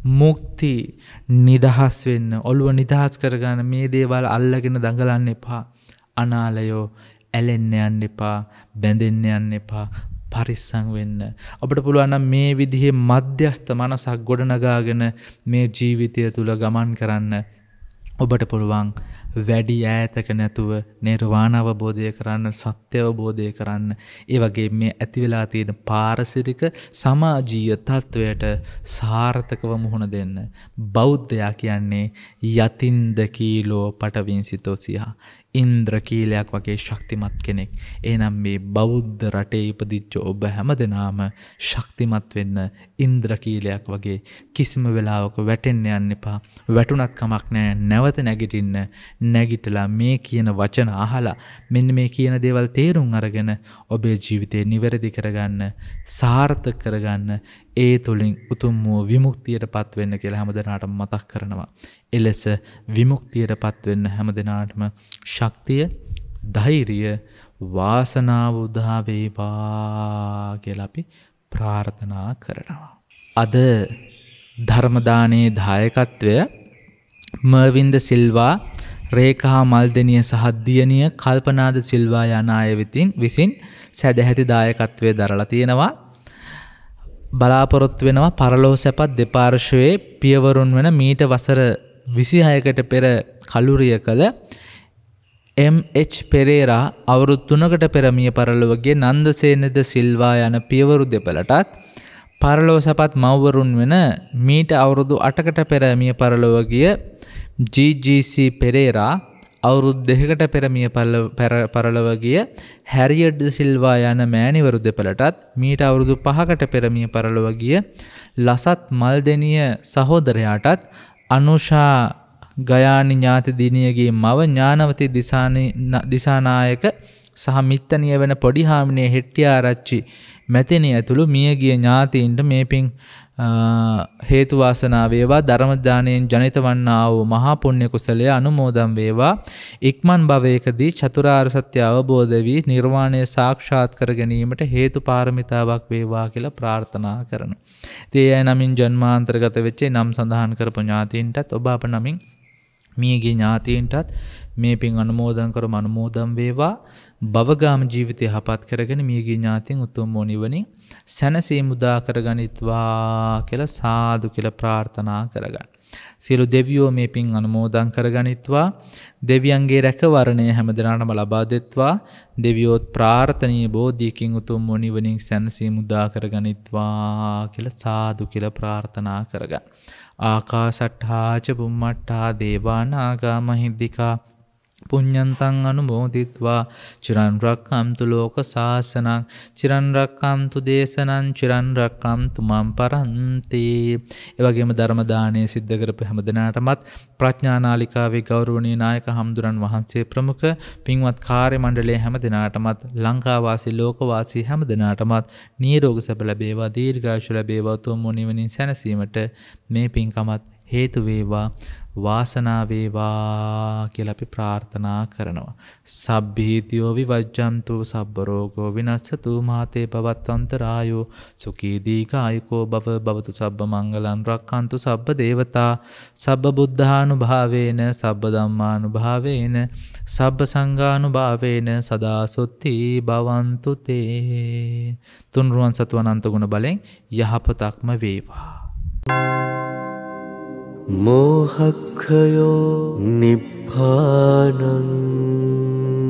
මුක්ති නිදහස් වෙන්න, ඔළුව නිදහස් කරගන්න මේ දේවල් අල්ලගෙන දඟලන්න එපා. අනාලයෝ ඇලෙන්න යන්න එපා, බැඳෙන්න යන්න එපා, පරිස්සම් වෙන්න. ඔබට පුළුවන් නම් මේ විදිහේ මධ්‍යස්ථ මනසක් ගොඩනගාගෙන මේ ජීවිතය තුල ගමන් කරන්න. ඔබට පුළුවන් වැඩි ඈතක නැතුව නිර්වාණ අවබෝධය කරන්න, සත්‍ය අවබෝධය කරන්න. ඒ වගේ මේ ඇති වෙලා තියෙන පාරිසරික සමාජීය තත්වයට සාර්ථකව මුහුණ දෙන්න. බෞද්ධයා කියන්නේ යතින්ද කීලෝ පටවින්සිතෝ සියා. ඉන්ද්‍ර කීලයක් වගේ ශක්තිමත් කෙනෙක්. එහෙනම් මේ බෞද්ධ රටේ ඉපදිච්ච ඔබ හැමදෙනාම ශක්තිමත් වෙන්න, ඉන්ද්‍ර කීලයක් වගේ කිසිම වෙලාවක වැටෙන්න යන්න එපා. වැටුණත් කමක් නැහැ. නැවත නැගිටින්න. නැගිටලා මේ කියන වචන අහලා මෙන්න මේ කියන දේවල් තේරුම් අරගෙන ඔබේ ජීවිතේ නිවැරදි කරගන්න, සාර්ථක කරගන්න, ඒ තුලින් උතුම් වූ විමුක්තියටපත් වෙන්න කියලා හැමදෙනාටම මතක් කරනවා. එලෙස විමුක්තියටපත් වෙන්න හැමදෙනාටම ශක්තිය, ධෛර්යය, වාසනාව උදා වේවා කියලා අපි ප්‍රාර්ථනා කරනවා. අද ධර්ම දානයේ දායකත්වය මර්වින්ද සිල්වා, රේඛා මල්දෙනිය සහ දියණිය කල්පනාද සිල්වා යන අය විසින් විසින් සැදැහැති දායකත්වයේ දරලා තියෙනවා. බලාපොරොත්තු වෙනවා පරලෝ සැපත් දෙපාර්ශ්වයේ පියවරුන් වෙන මීට වසර විසිහයකට පෙර කලුරිය කළ එම් එච් පෙරේරා අවුරුදු තුනකට පෙර මිය පරලොව ගිය නන්දසේනද සිල්වා යන පියවරු දෙපළටත් පරලෝ සැපත් මව්වරුන් වෙන මීට අවුරුදු අටකට පෙර මිය පරලොව ගිය ජී ජී සී පෙරේරා අවුරුදු දෙකකට පෙර මිය පරලොව ගිය හැරියට් සිල්වා යන මෑණිවරු දෙපළටත් මීට අවුරුදු පහකට පෙර මිය පරලොව ගිය ලසත් මල්දෙනිය සහෝදරයාටත් අනුෂා ගයානි ඥාති දිනියගේ මව ඥානවති දිසානායක සහ මිත්තනිය වෙන පොඩි හාමිනේ හෙට්ටිආරච්චි මැතිණිය ඇතුළු මියගිය ඥාතීන්ට මේ පින් හේතු වාසනා වේවා. ධර්ම දානයෙන් ජනිත වන්නා වූ මහා පුණ්‍ය කුසලය අනුමෝදන් වේවා. ඉක්මන් භවයකදී චතුරාර්ය සත්‍ය අවබෝධ වී නිර්වාණය සාක්ෂාත් කර ගැනීමට හේතු පාරමිතාවක් වේවා කියලා ප්‍රාර්ථනා කරනවා. ඉතින් ඒ නමින් ජන්මාන්තරගත වෙච්ච නම් සඳහන් කරපු ඥාතීන්ටත් ඔබ අප නමින් මියගිය ඥාතීන්ටත් මේ පින් අනුමෝදන් කරමු. අනුමෝදන් වේවා. භවගාම ජීවිතය යහපත් කරගෙන මියගිය ඥාතීන් උතුම් වූ නිවනින් සැනසීම උදා කරගනිත්වා කියලා සාදු කියලා ප්‍රාර්ථනා කරගන්න. සියලු දෙවියෝ මේ පින් අනුමෝදන් කරගනිත්වා. දෙවියන්ගේ රැකවරණය හැමදෙනාටම ලබා දෙත්වා. දෙවියෝත් ප්‍රාර්ථනීය බෝධියකින් උතුම් වූ නිවනින් සැනසීම උදා කරගනිත්වා කියලා සාදු කියලා ප්‍රාර්ථනා කරගන්න. ආකාසට්ඨා ච බුම්මට්ඨා දේවානාගා මහිද්దికා පුඤ්ඤන්තං අනුමෝදිත්වා චිරන් රක්ඛන්තු ලෝක සාසනං චිරන් රක්ඛන්තු දේශනං චිරන් රක්ඛන්තු මම් පරන්ති. ඒ වගේම ධර්ම දානය සිද්ධ කරපු හැමදෙනාටමත් ප්‍රඥා නාලිකාවේ ගෞරවනීය නායක හම්දුරන් වහන්සේ ප්‍රමුඛ පින්වත් කාර්ය මණ්ඩලයේ හැමදෙනාටමත් ලංකාවාසී ලෝකවාසී හැමදෙනාටමත් නිරෝගී සැප ලැබේවා, දීර්ඝායුෂ ලැබේවා, උතුම් නිවනින් සැනසීමට මේ පින්කමත් හේතු වේවා, වාසනා වේවා කියලා අපි ප්‍රාර්ථනා කරනවා. සබ්බීතියෝ විවජ්ජන්තු සබ්බ රෝගෝ විනස්සතු මාතේ භවත්වන්තරායෝ සුඛී දීඝායුකෝ භව භවතු සබ්බ මංගලං රක්ඛන්තු සබ්බ දේවතා සබ්බ බුද්ධානුභාවේන සබ්බ ධම්මානුභාවේන සබ්බ සංඝානුභාවේන සදා සොත්ති භවන්තු තේ. තුන්රුවන් සතු අනන්ත ගුණ බලෙන් යහපතක්ම වේවා. මෝහක්ඛයෝ නිබ්බානං